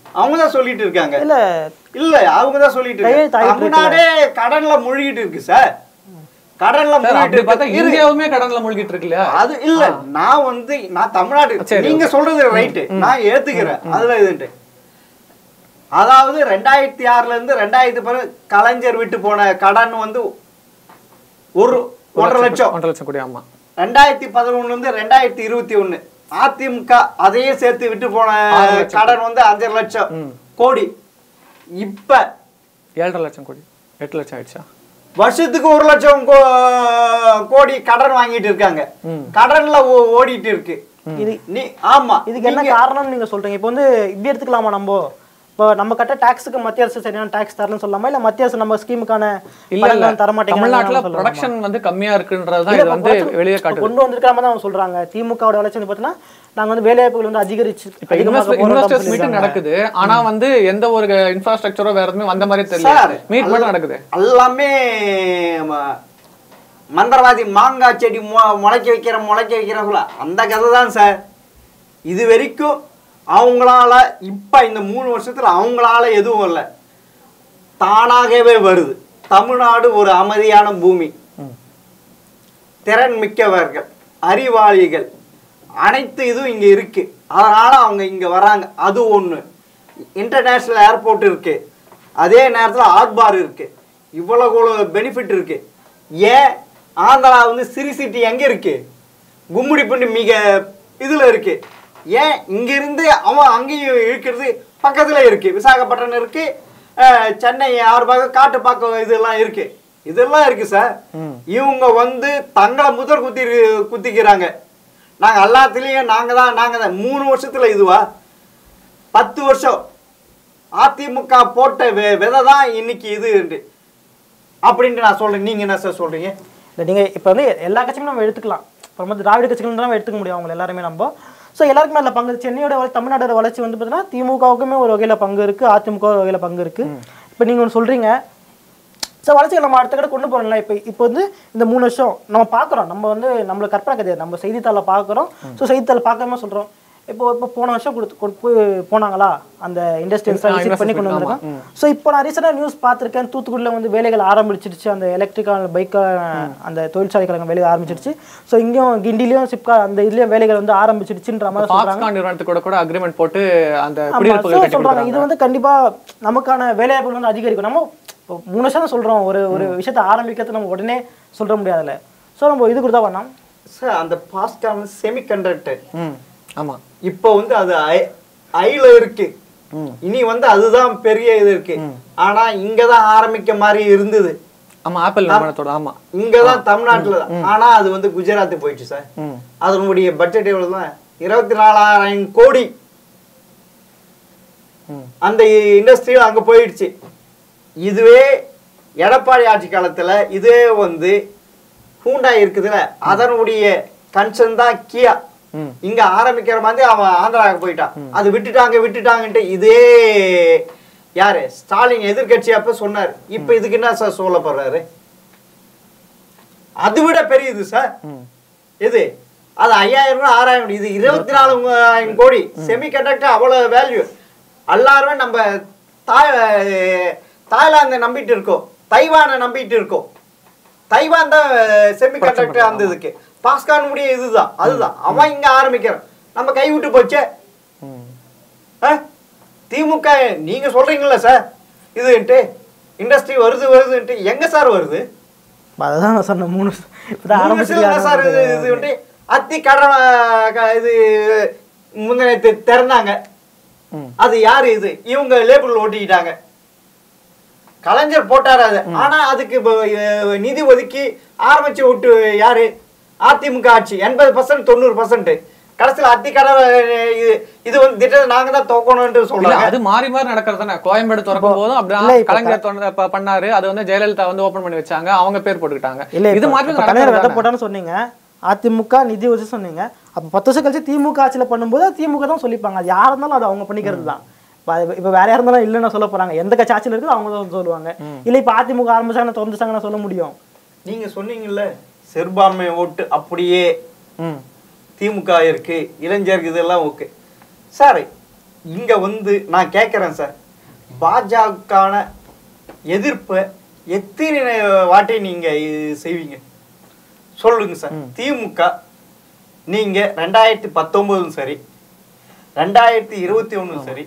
இல்ல அவங்கதான் சொல்லிட்டு இருக்காங்க. தமிழ்நாடே கடன்ல மூழ்கிட்டு இருக்கு சார். கடன்ல மூழ்கிட்டு பார்த்தா இந்தியாவுமே கடன்ல மூழ்கிட்டு இருக்கு இல்லையா? அது இல்ல, நான் தமிழ்நாடு, நீங்க சொல்றது ரைட்டு, நான் ஏத்துக்கிறேன். அதுல இதுன்ட்டு அதாவது 2006ல இருந்து 2010 கலைஞர் விட்டு போன கடன் வந்து 1.5 லட்சம் கோடி. ஆமா, 2011 இருந்து 2021 அதிமுக அதையே சேர்த்து விட்டு போன கடன் வந்து 5 லட்சம் கோடி. இப்ப 7.5 லட்சம் கோடி, 8 லட்சம் ஆயிடுச்சா? வருஷத்துக்கு 1 லட்சம் கோடி கடன் வாங்கிட்டு இருக்காங்க. கடன்ல ஓடிட்டு இருக்கு. ஆமா, இதுக்கு என்ன காரணம் நீங்க சொல்றீங்க? இப்ப வந்து இப்படி எடுத்துக்கலாமா? இப்போ நம்ம கட்ட டாக்ஸுக்கு மத்திய அரசு சரியான டாக்ஸ் தரலன்னு சொல்லலாமா? இல்ல மத்திய அரசு நம்ம ஸ்கீமுக்கான தர மாட்டேங்க? தமிழ்நாட்டுல ப்ரொடக்ஷன் வந்து கம்மியா இருக்குன்றதுதான் இது வந்து வெளியே காட்டு கொண்டு வந்திருக்கிற மாதிரி தான் சொல்றாங்க. திமுகவோட வளர்ச்சி வந்து பாத்தீங்கன்னா நாங்க வந்து வேலைவாய்ப்புகள் வந்து அதிகரிச்சு இன்வெஸ்டர்ஸ் மீட்டிங் நடக்குது. ஆனா வந்து எந்த ஒரு இன்ஃப்ராஸ்ட்ரக்சரோ வேற எதுவுமே வந்த மாதிரி தெரியல. மீட் மட்டும் நடக்குது. எல்லாமே மந்திரவாதி மாங்காய் செடி முளைக்க வைக்கிற சொல்ல அந்த கதை தான் சார். இது வரைக்கும் அவங்களால இப்ப இந்த 3 வருஷத்துல அவங்களால எதுவும் இல்லை, தானாகவே வருது. தமிழ்நாடு ஒரு அமைதியான பூமி, திறன் மிக்கவர்கள், அறிவாளிகள், அனைத்து இதுவும் இங்க இருக்கு. அதனால அவங்க இங்க வராங்க. அது ஒண்ணு. இன்டர்நேஷனல் ஏர்போர்ட் இருக்கு, அதே நேரத்தில் ஆர்பார் இருக்கு, இவ்வளவு பெனிஃபிட் இருக்கு. ஏன் ஆந்திரா வந்து சிறு சிட்டி எங்க இருக்கு? கும்மிடிப்பூண்டி மிக இதுல இருக்கு. ஏன் இங்கிருந்து அவன் அங்கேயும் இருக்கிறது பக்கத்துல இருக்கு. விசாகப்பட்டினம் இருக்கு, சென்னை ஆர்பாக்கம், காட்டுப்பாக்கம் இதெல்லாம் இருக்கு. இதெல்லாம் இருக்கு சார். இவங்க வந்து தங்களை முதல் குத்திக்கிறாங்க. நாங்க எல்லாத்துலயும் நாங்க தான் 3 வருஷத்துல இதுவா 10 வருஷம் அதிமுக போட்ட விதை தான் இன்னைக்கு இது அப்படின்ட்டு நான் சொல்றேன். நீங்க என்ன சார் சொல்றீங்க? நீங்க இப்ப வந்து எல்லா கட்சியுமே நம்ம எடுத்துக்கலாம். இப்போ வந்து திராவிட கட்சிகள் தான் எடுத்துக்க முடியும். அவங்க எல்லாருமே நம்ம ஸோ எல்லாருக்குமே அதில் பங்கு. சென்னையோட தமிழ்நாடோட வளர்ச்சி வந்து பார்த்தீங்கன்னா திமுகவுக்குமே ஒரு வகையில் பங்கு இருக்குது, அதிமுக ஒரு வகையில் பங்கு இருக்குது. இப்போ நீங்கள் ஒன்று சொல்கிறீங்க, ஸோ வளர்ச்சியை நம்ம அடுத்த கடை கொண்டு போகிறோம்ல. இப்போ வந்து இந்த 3 வருஷம் நம்ம பார்க்குறோம். நம்ம வந்து நம்மளுக்கு கற்பனை கிடையாது, நம்ம செய்தித்தாளை பார்க்குறோம். ஸோ செய்தித்தாளை பார்க்காம சொல்கிறோம். இப்போ போன வருஷம் போனாங்களா அந்த இண்டஸ்ட்ரியல்ஸ் விசிட் பண்ணி கொண்டு வந்திருக்காங்க. ஸோ இப்போ நான் ரீசெண்டாக நியூஸ் பார்த்துருக்கேன், தூத்துக்குடியில் வந்து வேலைகள் ஆரம்பிச்சிருச்சு. அந்த எலக்ட்ரிக்கல் பைக் அந்த தொழிற்சாலைக்காரங்க வேலைகள் ஆரம்பிச்சிருச்சு. ஸோ இங்கேயும் கிண்டிலையும் சிப்கா அந்த இதுலேயும் வேலைகள் வந்து ஆரம்பிச்சிருச்சுன்ற மாதிரி சொல்கிறாங்க. கூட அக்ரிமெண்ட் போட்டு அந்த சொல்கிறாங்க. இது வந்து கண்டிப்பாக நமக்கான வேலைவாய்ப்புகள் வந்து அதிகரிக்கும். நம்ம 3 வருஷம் தான் சொல்கிறோம். ஒரு விஷயத்தை ஆரம்பிக்கிறது நம்ம உடனே சொல்ல முடியாதுல்ல. ஸோ நம்ம இது கொடுத்தா பண்ணலாம் சார். அந்த பாஸ்கான செமிகண்டக்டர் ஆமா, இப்போ வந்து அது ஐல இருக்கு. இனி வந்து அதுதான் பெரிய இது இருக்கு. ஆனா இங்கதான் ஆரம்பிக்க மாதிரி இருந்தது. ஆமா, ஆப்பிள் நிறுவனத்தோட. ஆமா, இங்கதான் தமிழ்நாட்டுல தான். ஆனா அது வந்து குஜராத் போயிடுச்சு சார். அதனுடைய பட்ஜெட் எவ்வளவுதான் 24,000 கோடி அந்த இண்டஸ்ட்ரியில் அங்க போயிடுச்சு. இதுவே எடப்பாடி ஆட்சி காலத்துல இதே வந்து ஹூண்டாய் இருக்குதுல்ல, அதனுடைய கன்சர்ன் தான் கியா. இங்க ஆரம்பிக்கிற மாதிரி அவன் ஆந்திராவுக்கு போயிட்டான். அது விட்டுட்டாங்கன்ட்டு இதே யாரு ஸ்டாலின் எதிர்கட்சி அப்ப சொன்னாரு. இப்ப இதுக்கு என்ன சார் சொல்ல போறாரு? அதை விட பெரியது சார் இது. அது 5,000 ரூபாய் 6,000. இது 24,000 கோடி. செமி கண்டக்டர் அவ்வளவு வேல்யூ. எல்லாருமே நம்ம தாய்லாந்தை நம்பிட்டு இருக்கோம், தைவானை நம்பிட்டு இருக்கோம். தைவான் தான் செமி கண்டக்டர் அந்த இதுக்கு. பாஸ்கான் முடிய இதுதான், அதுதான் அவன் இங்க ஆரம்பிக்கிறான். நம்ம கை விட்டு போச்சே. திமுக நீங்க சொல்றீங்களா சார் இதுன்ட்டு இண்டஸ்ட்ரி வருதுன்ட்டு, எங்க சார் வருது? அதுதான் நான் சொன்ன 3 சார் இது அத்தி கடை இது முந்தினத்து திறந்தாங்க. அது யாரு இது? இவங்க லேபிள் ஓட்டிக்கிட்டாங்க. கலைஞர் போட்டாரு அது. ஆனா அதுக்கு நிதி ஒதுக்கி ஆரம்பிச்சு விட்டு யாரு? அதிமுக ஆட்சி. 80% 90%. கடைசியில் அத்தி கடை இது வந்து திட்டத்தை நாங்க தான் தோக்கணும்னு சொல்றாங்க. அது மாறி மாறி நடக்கிறதானே. கோயம்பேடு திறக்கும் போதும் அப்படிதான் கலைஞர் பண்ணாரு. அது வந்து ஜெயலலிதா வந்து ஓபன் பண்ணி வச்சாங்க, அவங்க பேர் போட்டுக்கிட்டாங்க. இது மாதிரி கலைஞர் போட்டான்னு சொன்னீங்க, அதிமுக நிதி வச்சு சொன்னீங்க. அப்ப 10 வருஷம் கழிச்சு திமுக ஆட்சியில பண்ணும்போது திமுக தான் சொல்லிப்பாங்க. அது யாரா இருந்தாலும் அது அவங்க பண்ணிக்கிறது தான். இப்ப வேற யாரா இருந்தாலும் இல்லைன்னு சொல்ல போறாங்க. எந்த கட்சி ஆட்சியில் இருக்குது அவங்க தான் சொல்லுவாங்க. இல்ல இப்ப அதிமுக ஆரம்பிச்சாங்க திறந்துச்சாங்கன்னு சொல்ல முடியும். நீங்க சொன்னீங்கல்ல சிறுபான்மை ஓட்டு அப்படியே திமுக இருக்கு, இளைஞருக்கு இதெல்லாம் ஓகே சார். இங்க வந்து நான் கேட்கிறேன் சார், பாஜகக்கான எதிர்ப்பை எத்தனை வாட்டி நீங்க செய்வீங்க சொல்லுங்க சார்? திமுக நீங்க 2019 சரி, 2021 சரி,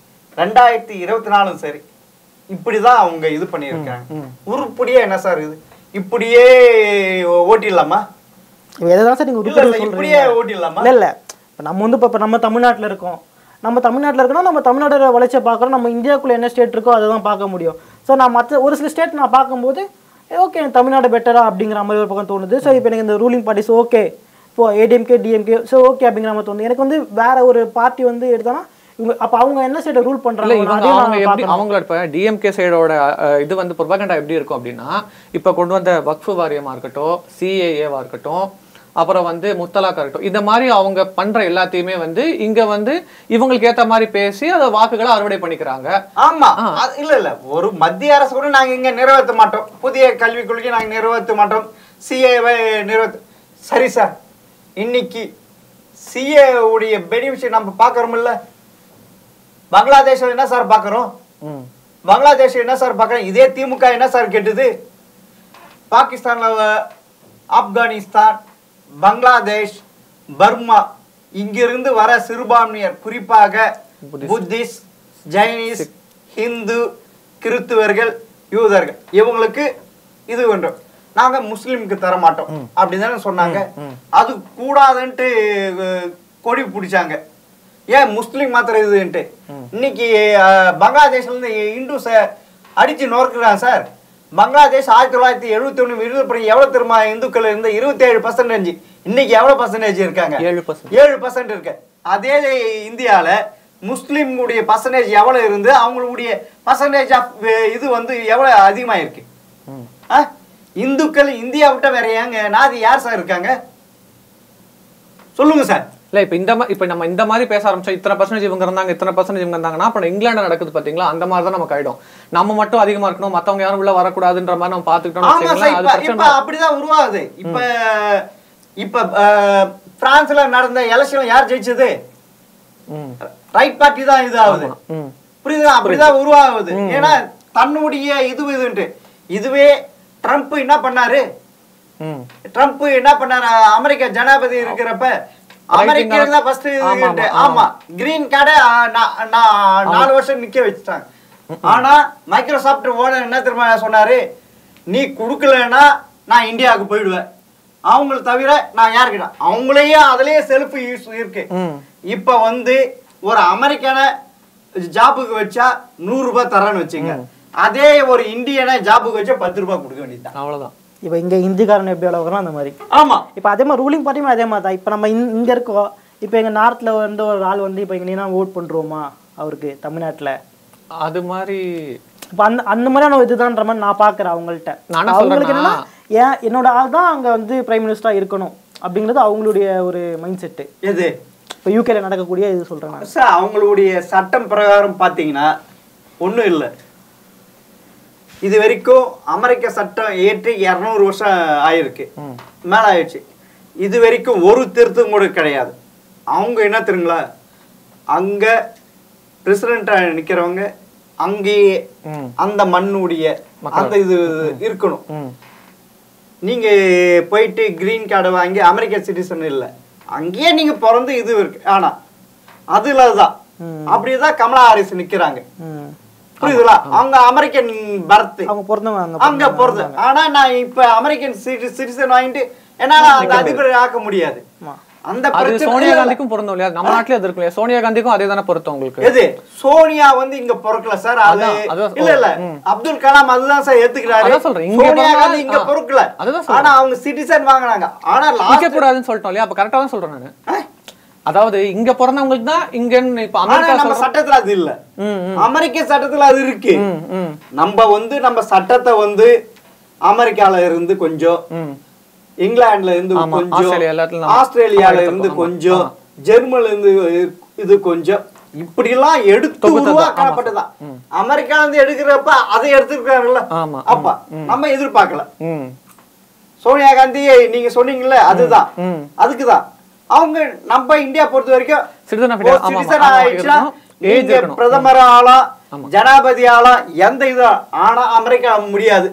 2024 சரி, இப்படிதான் அவங்க இது பண்ணியிருக்காங்க. உருப்படியா என்ன சார் இது? இப்படியே ஓட்டிடலாமா? எதான் சார் நீங்க இப்படியே ஓட்டிடலாமா? இல்ல நம்ம வந்து இப்ப நம்ம தமிழ்நாட்டுல இருக்கோம். நம்ம தமிழ்நாட்டில் இருக்கோம்னா நம்ம தமிழ்நாட்டோட வளர்ச்சியை பார்க்குறோம். நம்ம இந்தியாவுக்குள்ள என்ன ஸ்டேட் இருக்கோ அதை தான் பார்க்க முடியும். ஸோ நான் மற்ற ஒரு சில ஸ்டேட் நான் பார்க்கும்போது ஓகே தமிழ்நாடு பெட்டரா அப்படிங்கிற மாதிரி ஒரு பக்கம் தோணுது. ஸோ இப்போ எனக்கு இந்த ரூலிங் பார்ட்டிஸ் ஓகே, இப்போ ஏடிஎம்கே டிஎம்கே ஸோ ஓகே அப்படிங்கிற மாதிரி தோணுது. எனக்கு வந்து வேற ஒரு பார்ட்டி வந்து எடுத்தோன்னா இவங்க அப்போ அவங்க என்ன சைடை ரூல் பண்ணுறாங்க? அவங்களோட இப்போ டிஎம்கே சைடோட இது வந்து ப்ரொபகண்டா எப்படி இருக்கும் அப்படின்னா, இப்போ கொண்டு வந்த வக்ஃபு வாரியமாக இருக்கட்டும், சிஏஏவா இருக்கட்டும், அப்புறம் வந்து முத்தலாக்கா இருக்கட்டும், இந்த மாதிரி அவங்க பண்ற எல்லாத்தையுமே வந்து இங்க வந்து இவங்களுக்கு ஏத்த மாதிரி பேசி அதை வாக்குகளை அறுவடை பண்ணிக்கிறாங்க. ஆமா, இல்ல ஒரு மத்திய அரசு கூட நாங்க இங்க நிறைவேற்ற மாட்டோம், புதிய கல்விக் கொள்கை நாங்க நிறைவேற்ற மாட்டோம், சிஏவை நிறைவேற்ற. சரி சார், இன்னைக்கு சிஏ உடைய பெனிஃபிட் நம்ம பாக்குறோம்ல. பங்களாதேஷ்ல என்ன சார் பாக்குறோம்? பங்களாதேஷ் என்ன சார் பாக்குறோம்? இதே திமுக என்ன சார் கேட்டுது? பாகிஸ்தான்ல, ஆப்கானிஸ்தான், பங்களாதேஷ், பர்மா, இங்கிருந்து வர சிறுபான்மையர், குறிப்பாக புத்திஸ்ட், ஜைனீஸ், ஹிந்து, கிறிஸ்துவர்கள், யூதர்கள், இவங்களுக்கு இது வேண்டும், நாங்க முஸ்லிமுக்கு தர மாட்டோம் அப்படிதானே சொன்னாங்க. அது கூடாதுன்ட்டு கொடி பிடிச்சாங்க. ஏன் முஸ்லிம் மாத்திரம் இதுன்ட்டு இன்னைக்கு பங்களாதேஷ்ல இருந்து இந்துஸ அடிச்சு நோக்குறாங்க சார். பங்களாதேஷ் 1971 விடுதலை எவ்வளவு தெரியுமா இந்துக்கள் இருந்த 27%. இன்னைக்கு எவ்வளவு பர்சன்டேஜ் இருக்காங்க? 7% இருக்கு. அதே இந்தியால முஸ்லிம்களுடைய பர்சன்டேஜ் எவ்வளவு இருந்து அவங்களுடைய பர்சன்டேஜ் ஆஃப் இது வந்து எவ்வளவு அதிகமா இருக்கு? இந்துக்கள் இந்தியா விட்ட வேற ஏங்க நாதி யார் சார் இருக்காங்க சொல்லுங்க சார். இல்ல இப்ப நம்ம இந்த மாதிரி பேச ஆரம்பிச்சோம், இத்தனை பர்சன்டேஜ் இவங்க இருந்தாங்க, இத்தனை பர்சன்டேஜ் இவங்க இருந்தாங்கன்னா அப்புறம் இங்கிலாந்து நடக்குது பாத்தீங்களா, அந்த மாதிரி தான் நமக்கு ஆயிடும். நம்ம மட்டும் அதிகமா இருக்கணும், மத்தவங்க யாரும் உள்ள வரக்கூடாதுன்ற மாதிரி நம்ம பாத்துக்கிட்டோம். அப்படிதான் உருவாகுது. இப்ப பிரான்ஸ்ல நடந்த எலெக்ஷன் யார் ஜெயிச்சது? ரைட் பார்ட்டி தான் இது ஆகுது. புரியுதா? அப்படிதான் உருவாகுது. ஏன்னா தன்னுடைய இதுன்ட்டு. இதுவே ட்ரம்ப் என்ன பண்ணாரு? அமெரிக்கா ஜனாதிபதி இருக்கிறப்ப அமெரிக்கா தான் ஃபர்ஸ்ட். ஆமா, கிரீன் கார்டை 4 வருஷம் நிக்க வச்சுட்டாங்க. ஆனா மைக்ரோசாஃப்ட் ஓனர் என்ன தெரியுமா சொன்னாரு? நீ குடுக்கலன்னா நான் இந்தியாவுக்கு போயிடுவேன், அவங்கள தவிர நான் யாருக்கிட்ட, அவங்களையே அதுலயே செல்ஃப் யூஸ் இருக்கு. இப்ப வந்து ஒரு அமெரிக்கான ஜாபுக்கு வச்சா 100 ரூபாய் தரான்னு வச்சுங்க, அதே ஒரு இந்தியனை ஜாபுக்கு வச்சா 10 ரூபாய் கொடுக்க வேண்டியதுதான். அவ்வளவுதான். இப்போ இங்க இந்திக்காரன் எப்படி அளவுக்குறோம் அந்த மாதிரி. ஆமா, இப்போ அதே மாதிரி ரூலிங் பார்ட்டியுமே அதே மாதிரி தான். இப்போ நம்ம இங்க இருக்கோம், இப்போ எங்க நார்த்ல வந்து ஒரு ஆள் வந்து இப்போ இங்க ஓட் பண்றோமா அவருக்கு தமிழ்நாட்டுல, அது மாதிரி இப்போ அந்த மாதிரியான இதுதான்ற மாதிரி நான் பாக்குறேன் அவங்கள்ட்ட. நானா அவங்களுக்கு சொல்றேன்னா என்னன்னா ஏன் என்னோட ஆள் தான் அங்க வந்து பிரைம் மினிஸ்டரா இருக்கணும் அப்படிங்கிறது அவங்களுடைய ஒரு மைண்ட் செட்டு. எது இப்போ யூகேல நடக்கக்கூடிய இது சொல்றேன் நான். சார், அவங்களுடைய சட்டம் பிரகாரம் பாத்தீங்கன்னா ஒண்ணும் இல்லை. இது வரைக்கும் அமெரிக்க சட்டம் ஏற்றி 200 வருஷம் ஆயிருக்கு, மேல ஆயிடுச்சு. இது வரைக்கும் ஒரு திருத்தம் கூட கிடையாது. அவங்க என்ன தெரியுங்களா, அங்க பிரசிடென்டா நிக்கிறவங்க அங்கேயே அந்த மண்ணுடைய அந்த இது இருக்கணும். நீங்க போயிட்டு கிரீன் கார்டு வாங்கி அமெரிக்க சிட்டிசன் இல்லை, அங்கேயே நீங்க பிறந்து இது இருக்கு. ஆனா அதுலதான் அப்படிதான் கமலா ஹாரிஸ் நிக்கிறாங்க. புரியுதுங்களா? அவங்க அமெரிக்கன் பர்த், அவங்க பிறந்தவங்க அங்க பிறந்த. ஆனா நான் இப்ப அமெரிக்கன் சிட்டிசன் வாங்கிட்டு என்னால அந்த அதிபர் ஆக்க முடியாது. அந்த பிரச்சனை சோனியா காந்திக்கும் பொருந்தும் இல்லையா? நம்ம நாட்டுல அது இருக்கு. சோனியா காந்திக்கும் அதே தானே பொருத்தம் உங்களுக்கு? எது? சோனியா வந்து இங்க பிறக்கல சார். அது இல்ல அப்துல் கலாம் அதுதான் சார் ஏத்துக்கிறாரு. சோனியா காந்தி இங்க பிறக்கல, ஆனா அவங்க சிட்டிசன் வாங்குனாங்க. ஆனா லாஸ்ட் கூடாதுன்னு சொல்லிட்டோம் இல்லையா? அப்ப கரெக்டா தான் சொல்றேன் நானு. அதாவது இங்க பிறந்தவங்களுக்கு தான் இங்க இப்ப அமெரிக்கா நம்ம சட்டத்துல அது இல்ல, அமெரிக்க சட்டத்துல அது இருக்கு. நம்ம வந்து நம்ம சட்டத்தை வந்து அமெரிக்கால இருந்து கொஞ்சம், இங்கிலாந்துல இருந்து கொஞ்சம், ஆஸ்திரேலியால இருந்து கொஞ்சம், ஜெர்மன்ல இருந்து இது கொஞ்சம், இப்படி எல்லாம் எடுத்து உருவாக்கப்பட்டதான். அமெரிக்கால இருந்து எடுக்கிறப்ப அதை எடுத்துருக்காங்கல்ல, அப்ப நம்ம எதிர்பார்க்கல. சோனியா காந்தி நீங்க சொன்னீங்கல்ல, அதுதான் அதுக்குதான். அவங்க நம்ம இந்தியா பொறுத்த வரைக்கும் சிட்டிசன் ஆயிடுச்சுன்னா நீங்க பிரதமர் ஆளா ஜனாபதி ஆளா எந்த இது, ஆனா அமெரிக்கா முடியாது.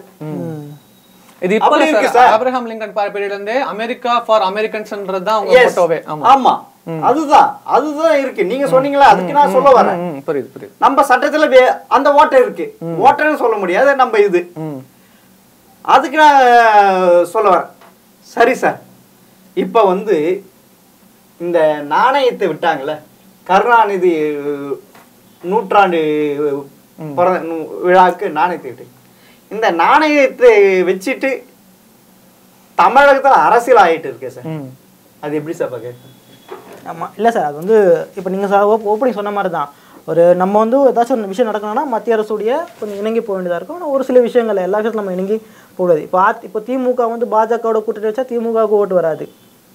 இது இப்ப ஆபிரகாம் லிங்கன் பீரியட்ல இருந்தே அமெரிக்கா ஃபார் அமெரிக்கன்ஸ்ன்றது தான் அவங்க போட்டோவே. ஆமா, அதுதான் இருக்கு. நீங்க சொன்னீங்களா, அதுக்கு நான் சொல்ல வரேன். புரியுது. நம்ம சட்டத்துல அந்த ஓட்டர் இருக்கு, ஓட்டர்னு சொல்ல முடியாது நம்ம இது. அதுக்கு நான் சொல்ல வரேன். சரி சார், இப்ப வந்து இந்த நாணயத்தை விட்டாங்கல்ல, கருணாநிதி 100ஆண்டு விழாக்கு நாணயத்தை விட்டு, இந்த நாணயத்தை வச்சுட்டு தமிழகத்துல அரசியல் ஆயிட்டு இருக்கு சார். அது எப்படி சார் பாக்க? ஆமா, இல்ல சார், அது வந்து இப்ப நீங்க ஓப்பனிங் சொன்ன மாதிரி தான். ஒரு நம்ம வந்து ஏதாச்சும் ஒரு விஷயம் நடக்கணும்னா மத்திய அரசுடைய கொஞ்சம் இணங்கி போக வேண்டியதா இருக்கும். ஆனால் ஒரு சில விஷயங்கள் எல்லா விஷயத்தையும் நம்ம இணங்கி போடாது. இப்போ திமுக வந்து பாஜகவோட கூட்டணி வச்சா திமுகவுக்கு ஓட்டு வராது,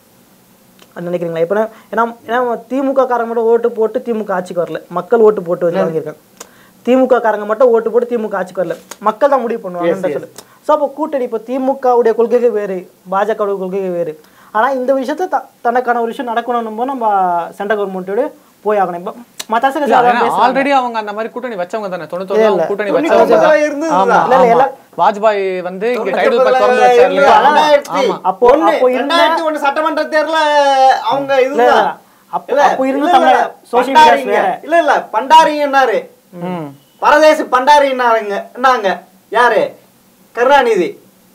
அது நினைக்கிறீங்களா? இப்போ ஏன்னா திமுக காரங்க மட்டும் ஓட்டு போட்டு திமுக ஆட்சிக்கு வரல, மக்கள் ஓட்டு போட்டு வந்து வாங்கியிருக்காங்க. திமுக காரங்க மட்டும் ஓட்டு போட்டு திமுக ஆட்சிக்கு வரல, மக்கள் தான் முடிவு பண்ணுவாங்கன்னு சொல்லு. ஸோ அப்போ கூட்டணி இப்போ திமுகவுடைய கொள்கைகள் வேறு, பாஜகவுடைய கொள்கைகள் வேறு. ஆனால் இந்த விஷயத்த தனக்கான ஒரு விஷயம் நடக்கணும் போது நம்ம சென்ட்ரல் கவர்மெண்ட்டோட போய் ஆகணும். இப்போ மற்ற ஆல்ரெடி அவங்க அந்த மாதிரி கூட்டணி வச்சவங்க தானே, 99 கூட்டணி வச்சவங்க. வாஜ்பாய் வந்து இங்க டைட்டில் பை திறந்து வச்சாரு இல்லையா? அப்போ 2001 சட்டமன்ற தேர்தல்ல அவங்க இது அப்போ இருந்த தமிழ் சோசியல் மீடியா இல்ல பண்டாரிங்கன்னாரு, பரதேசி பண்டாரின்னாங்க. யாரு? கருணாநிதி.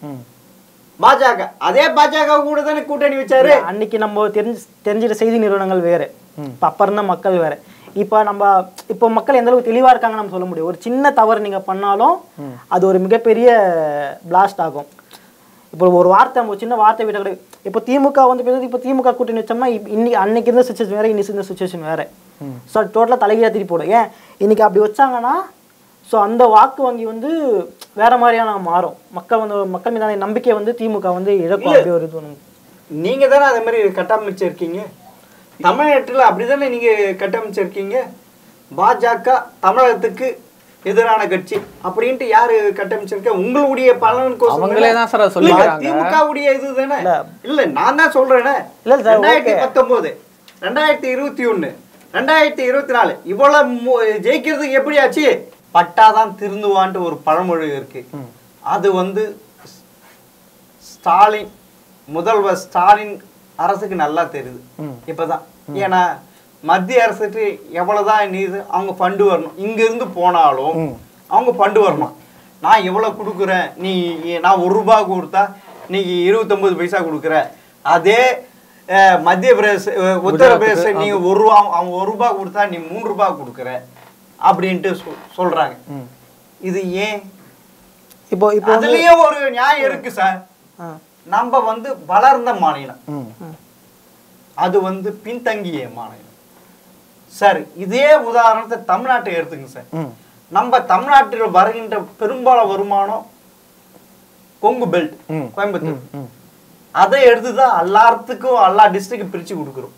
பாஜக, அதே பாஜக கூட தானே கூட்டணி வச்சாரு. அன்னைக்கு நம்ம தெரிஞ்சிட்ட செய்தி நிறுவனங்கள் வேற, அப்ப இருந்த மக்கள் வேற. இப்போ மக்கள் எந்த அளவுக்கு தெளிவா இருக்காங்க நம்ம சொல்ல முடியும். ஒரு சின்ன தவறு நீங்க பண்ணாலும் அது ஒரு மிகப்பெரிய பிளாஸ்ட் ஆகும். இப்போ ஒரு வார்த்தை, நம்ம சின்ன வார்த்தை விட கிடையாது. இப்போ திமுக வந்து பேசுறது, இப்போ திமுக கூட்டணி வச்சோம்னா இன்னைக்கு அன்னைக்கு இருந்த சுச்சுவேஷன் வேற, இன்னைக்கு இருந்த சுச்சுவேஷன் வேற. ஸோ டோட்டலாக தலைகீழா திருப்பி போடும். ஏன் இன்னைக்கு அப்படி வச்சாங்கன்னா ஸோ அந்த வாக்கு வங்கி வந்து வேற மாதிரியான மாறும். மக்கள் மீதான நம்பிக்கை வந்து திமுக வந்து இழக்கும். அப்படி ஒரு இது நீங்க தானே அதே மாதிரி கட்டமைச்சிருக்கீங்க தமிழ்நாட்டில், அப்படிதானே நீங்க கட்டமைச்சிருக்கீங்க. பாஜக தமிழகத்துக்கு எதிரான கட்சி அப்படின்ட்டு யாரு கட்டமைச்சிருக்க? உங்களுடைய பலனுக்கோசம் திமுகவுடைய இது தானே. இல்ல நான் தான் சொல்றேன். 2019, 2021, 2024 இவ்வளவு ஜெயிக்கிறதுக்கு எப்படி ஆச்சு? பட்டாதான் திருந்துவான்ட்டு ஒரு பழமொழி இருக்கு. அது வந்து ஸ்டாலின், முதல்வர் ஸ்டாலின் அரசுக்கு நல்லா தெரியுது இப்பதான். ஏன்னா மத்திய அரசுக்கு எவ்வளவுதான் நீது அவங்க ஃபண்டு வரணும், இங்க இருந்து போனாலும் அவங்க ஃபண்டு வரணும். நான் எவ்வளவு கொடுக்குறேன், நான் 1 ரூபாய் கொடுத்தா நீ 29 பைசா கொடுக்குற. அதே மத்திய பிரதேச, உத்தரப்பிரதேச நீங்க 1 ரூபா, அவங்க 1 ரூபாய் கொடுத்தா நீ 3 ரூபாய் கொடுக்குற. அப்படின்ட்டு சொல்றாங்க. இது ஏன்? இப்போ அதுலயே ஒரு நியாயம் இருக்கு சார். நம்ம வந்து வளர்ந்த மாநிலம், அது வந்து பின்தங்கிய மாநிலம் சார். இதே உதாரணத்தை தமிழ்நாட்டை எடுத்துங்க சார். நம்ம தமிழ்நாட்டில் வருகின்ற பெரும்பாலான வருமானம் கொங்கு பெல்ட், கோயம்புத்தூர், அதை எடுத்துதான் எல்லாத்துக்கும் எல்லா டிஸ்ட்ரிக்ட் பிரிச்சு கொடுக்குறோம்.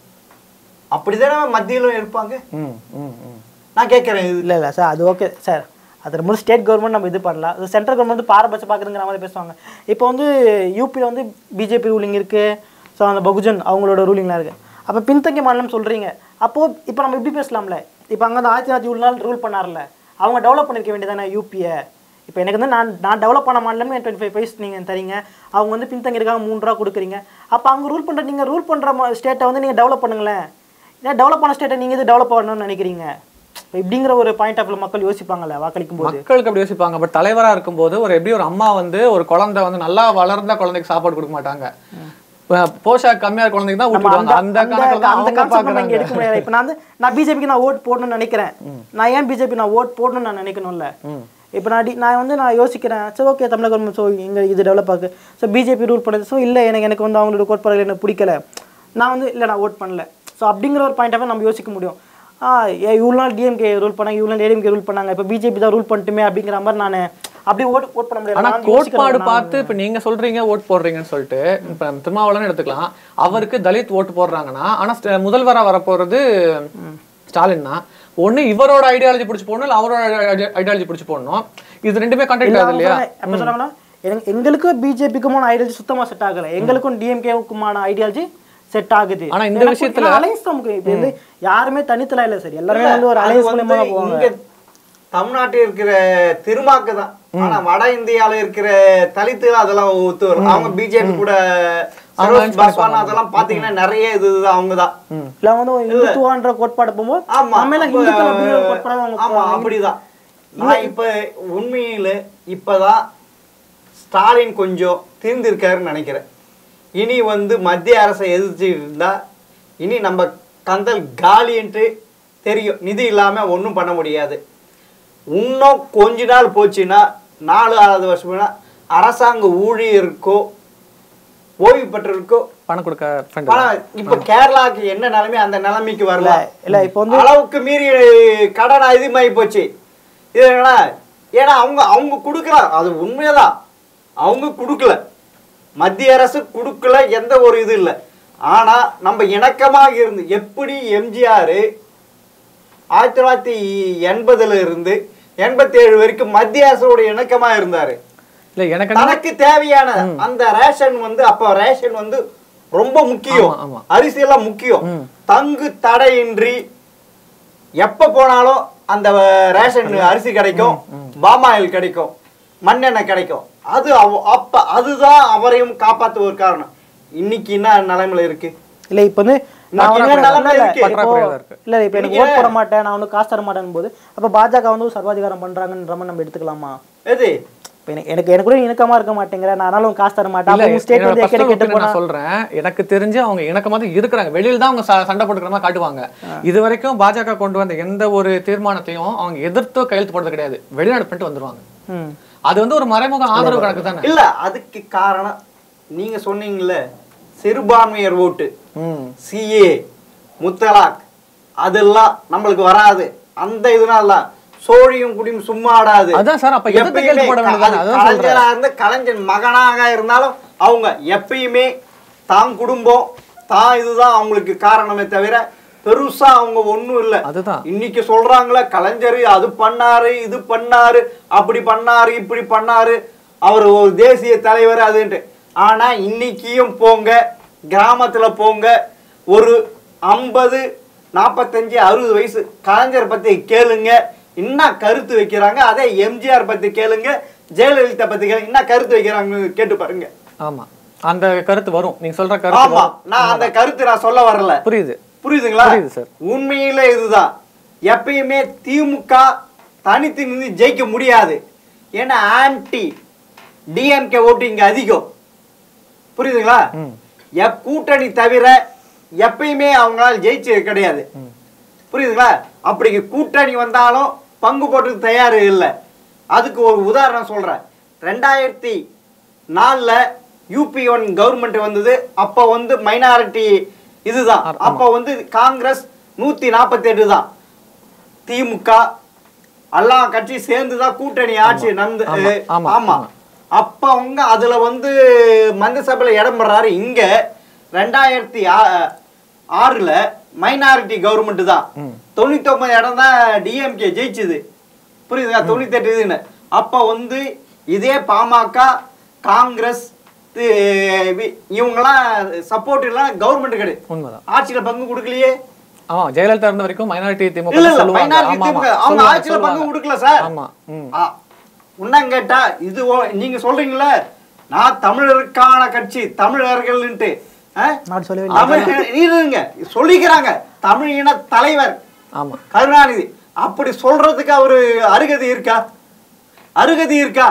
அப்படிதானே மத்தியிலும் இருப்பாங்க. நான் கேட்கறேன். இல்ல சார், அது ஓகே சார். அது ரொம்ப ஸ்டேட் கவர்மெண்ட் நம்ம இது பண்ணலாம். அது சென்ட்ரல் கவர்மெண்ட் வந்து பாரபட்சம் பார்க்குறதுங்கிற மாதிரி பேசுவாங்க. இப்போ வந்து யூபியில் வந்து பிஜேபி ரூலிங் இருக்குது, ஸோ அந்த பகுஜன் அவங்களோட ரூலிங்லாம் இருக்குது. அப்போ பின்தங்கிய மாநிலம் சொல்கிறீங்க. அப்போது இப்போ நம்ம இப்படி பேசலாம்ல, இப்போ அங்கே வந்து 1970 ரூல் பண்ணார்ல, அவங்க டெவலப் பண்ணியிருக்க வேண்டியதானே யூபியை. இப்போ எனக்கு வந்து நான் டெவலப் பண்ண மாநிலமே 25 பைஸ் நீங்கள் தரீங்க, அவங்க வந்து பின்தங்கியிருக்காங்க 3 ரூபா கொடுக்குறீங்க. அப்போ அங்கே ரூல் பண்ணுற நீங்கள் ரூல் பண்ணுற ஸ்டேட்டை வந்து நீங்கள் டெவலப் பண்ணுங்களேன். ஏன் டெவலப் பண்ண ஸ்டேட்டை நீங்கள் இது டெவலப் பண்ணணும்னு நினைக்கிறீங்க? இப்படிங்கிற ஒரு பாயிண்ட் ஆஃப் மக்கள் யோசிப்பாங்கல்ல வாக்களிக்கும் போது. மக்களுக்கு அப்படி யோசிப்பாங்க. பட் தலைவரா இருக்கும்போது எப்படி ஒரு அம்மா வந்து ஒரு குழந்தை வந்து நல்லா வளர்ந்த குழந்தைக்கு சாப்பாடு கொடுக்க மாட்டாங்க. போஷாக் கம்மியா குழந்தைக்கு தான் ஊட்டுவாங்க. அந்த கணக்குல இங்க எடுக்க முடியாது. இப்போ நான் பிஜேபிக்கு நான் ஓட் போடணும்னு நினைக்கிறேன். நான் ஏன் பிஜேபி நான் ஓட் போடணும்னு நான் நினைக்கணும்ல. இப்போ நான் யோசிக்கிறேன், சரி ஓகே தமிழக கவர்மெண்ட் ஸோ இங்கே இது டெவலப் ஆகுது, ஸோ பிஜேபி ரூல் பண்ணுது, ஸோ இல்லை எனக்கு வந்து அவங்களோட கோட்பாடுகள் எனக்கு பிடிக்கல, நான் வந்து இல்லை நான் ஓட் பண்ணல. ஸோ அப்படிங்கிற ஒரு பாயிண்ட் ஆஃப் நம்ம யோசிக்க முடியும். இவ்வளோ நாள் டிஎம்கே ரூல் பண்ணாங்க, இவ்வளோ ஏடிஎம்கே ரூல் பண்ணாங்க, இப்போ பிஜேபி தான் ரூல் பண்ணிட்டுமே அப்படிங்கிற மாதிரி நான் அப்படி ஓட் பண்ண முடியாது. ஆனால் கோட்பாடு பார்த்து இப்போ நீங்கள் சொல்கிறீங்க ஓட் போடுறீங்கன்னு சொல்லிட்டு இப்போ திருமாவளவன் எடுத்துக்கலாம். அவருக்கு தலித் ஓட்டு போடுறாங்கன்னா, ஆனால் முதல்வராக வரப்போகிறது ஸ்டாலின் தான். ஒன்று இவரோட ஐடியாலஜி பிடிச்சி போடணும், இல்லை அவரோட ஐடியாலஜி பிடிச்சி போடணும். இது ரெண்டுமே கான்ட்ராக்ட் ஆகுது இல்லையா? எப்போ சொன்னாங்கன்னா எங்களுக்கும் பிஜேபிக்குமான ஐடியாலஜி சுத்தமாக செட் ஆகலை, எங்களுக்கும் டிஎம்கேவுக்குமான ஐடியாலஜி செட் ஆகுது. ஆனா இந்த விஷயத்துல அலைன்ஸ் நமக்கு இப்போ வந்து யாருமே தனித்தலா இல்ல சார், எல்லாருமே வந்து ஒரு அலைன்ஸ் மூலமா போவாங்க. தமிழ்நாட்டில் இருக்கிற திருமாக்கு தான், ஆனா வட இந்தியால இருக்கிற தலித்துகள் அதெல்லாம் ஒத்து வரும். அவங்க பிஜேபி கூட அதெல்லாம் பாத்தீங்கன்னா நிறைய இதுதான் அவங்கதான் இல்ல வந்து இந்துத்துவன்ற கோட்பாடு போகும்போது அப்படிதான். நான் இப்ப உண்மையில இப்பதான் ஸ்டாலின் கொஞ்சம் தீர்ந்திருக்காருன்னு நினைக்கிறேன். இனி வந்து மத்திய அரசை எதிர்த்து இருந்தா இனி நம்ம கந்தல் காலி என்று தெரியும். நிதி இல்லாம ஒன்றும் பண்ண முடியாது. இன்னும் கொஞ்ச நாள் போச்சுன்னா 4 வருஷம்னா அரசாங்க ஊழியருக்கோ ஓய்வு பெற்றோருக்கோ பணம் கொடுக்க இப்ப கேரளாக்கு என்ன நிலைமை அந்த நிலைமைக்கு வரல. இல்ல இப்போ வந்து அளவுக்கு மீறி கடன் அதிகமாகி போச்சு. இது ஏன்னா அவங்க கொடுக்கலாம், அது உண்மையதான், அவங்க கொடுக்கல, மத்திய அரசு கொடுக்கல, எந்த ஒரு இது இல்லை. ஆனா நம்ம இணக்கமாக இருந்து எப்படி எம்ஜிஆர் 1980 இருந்து 87 வரைக்கும் மத்திய அரசோட இணக்கமா இருந்தாரு. தனக்கு தேவையான அந்த ரேஷன் வந்து அப்ப ரேஷன் வந்து ரொம்ப முக்கியம், அரிசி எல்லாம் முக்கியம். தங்கு தடையின்றி எப்ப போனாலும் அந்த ரேஷன் அரிசி கிடைக்கும், பாமாயில் கிடைக்கும், மண்ணெண்ணெய் கிடைக்கும். அது அப்ப அதுதான் அவரையும் காப்பாற்ற ஒரு காரணம். இன்னைக்கு என்ன நிலைமையில இருக்கு? இல்ல இப்ப வந்து இல்ல இப்ப எனக்கு ஓட் போட மாட்டேன், நான் வந்து காசு தர மாட்டேன் போது அப்ப பாஜக வந்து சர்வாதிகாரம் பண்றாங்கன்ற மாதிரி நம்ம எடுத்துக்கலாமா? எது எனக்கு கூட இணக்கமா இருக்க மாட்டேங்கிற, நானும் காசு தர மாட்டேன் சொல்றேன். எனக்கு தெரிஞ்சு அவங்க இணக்கமா தான் இருக்கிறாங்க, வெளியில தான் அவங்க சண்டை போட்டுக்கிற மாதிரி காட்டுவாங்க. இது வரைக்கும் பாஜக கொண்டு வந்த எந்த ஒரு தீர்மானத்தையும் அவங்க எதிர்த்தோ கையெழுத்து போடுறது கிடையாது, வெளிநாடு பண்ணிட்டு வந்துருவாங்க. அது வந்து ஒரு மறைமுக ஆதரவு கணக்கு தானே. இல்ல அதுக்கு காரணம் நீங்க சொன்னீங்கல்ல, சிறுபான்மையர் ஓட்டு, சிஏ, முத்தலாக், அதெல்லாம் நம்மளுக்கு வராது. அந்த இதனால சோழியும் குடியும் சும்மா ஆடாது. அதான் சார், அப்ப கலைஞரா இருந்து கலைஞர் மகனாக இருந்தாலும் அவங்க எப்பயுமே தான் குடும்பம் தான் இதுதான் அவங்களுக்கு காரணமே தவிர பெருசா அவங்க ஒண்ணும் இல்ல. அதுதான் இன்னைக்கு சொல்றாங்களே கலைஞர் அது பண்ணாரு இது பண்ணாரு அப்படி பண்ணாரு இப்படி பண்ணாரு, அவர் ஒரு தேசிய தலைவர் அதுன்ட்டு. ஆனா இன்னைக்கும் போங்க, கிராமத்துல போங்க, ஒரு 50, 45, 60 வயசு கலைஞர் பத்தி கேளுங்க, என்ன கருத்து வைக்கிறாங்க. அதே எம்ஜிஆர் பத்தி கேளுங்க, ஜெயலலிதா பத்தி கேளுங்க, என்ன கருத்து வைக்கிறாங்க கேட்டு பாருங்க. ஆமா, அந்த கருத்து வரும், நீங்க சொல்ற கருத்து. ஆமா, நான் அந்த கருத்து நான் சொல்ல வரல. புரியுதுங்களா? உண்மையில இதுதான். எப்பயுமே திமுக தனித்து நின்று ஜெயிக்க முடியாது. ஏன்னா ஆன்டி டிஎம்கே ஓட்டு இங்க அதிகம். புரியுதுங்களா? கூட்டணி தவிர எப்பயுமே அவங்களால ஜெயிச்சது கிடையாது. புரியுதுங்களா? அப்படி கூட்டணி வந்தாலும் பங்கு போட்டு தயார் இல்லை. அதுக்கு ஒரு உதாரணம் சொல்றேன். 2004 UP1 கவர்மெண்ட் வந்தது. அப்போ வந்து மைனாரிட்டி இதுதான். அப்போ வந்து காங்கிரஸ் 148 தான். திமுக எல்லா கட்சி சேர்ந்துதான் கூட்டணி ஆட்சி நடந்து. ஆமா, அப்ப அவங்க அதுல வந்து மந்திரிசபையில இடம் பெறாரு. இங்க 2006 மைனாரிட்டி கவர்மெண்ட் தான். 99 இடம் தான் டிஎம்கே ஜெயிச்சது. புரியுதுங்க? 98 இதுன்னு. அப்ப வந்து இதே பாமக காங்கிரஸ் இவங்கெல்லாம் சப்போர்ட் எல்லாம் கவர்மெண்ட் கிடையாது. ஆட்சியில பங்கு கொடுக்கலையே. ஆமா, ஜெயலலிதா இருந்த வரைக்கும் மைனாரிட்டி திமுக அவங்க ஆட்சியில பங்கு கொடுக்கல சார். உன்னம் கேட்டா இது நீங்க சொல்றீங்களே நான் தமிழருக்கான கட்சி தமிழர்கள்ன்ட்டு சொல்லிக்கிறாங்க. தமிழ் இன தலைவர் கருணாநிதி அப்படி சொல்றதுக்கு அவரு அருகதி இருக்கா? அருகதி இருக்கா?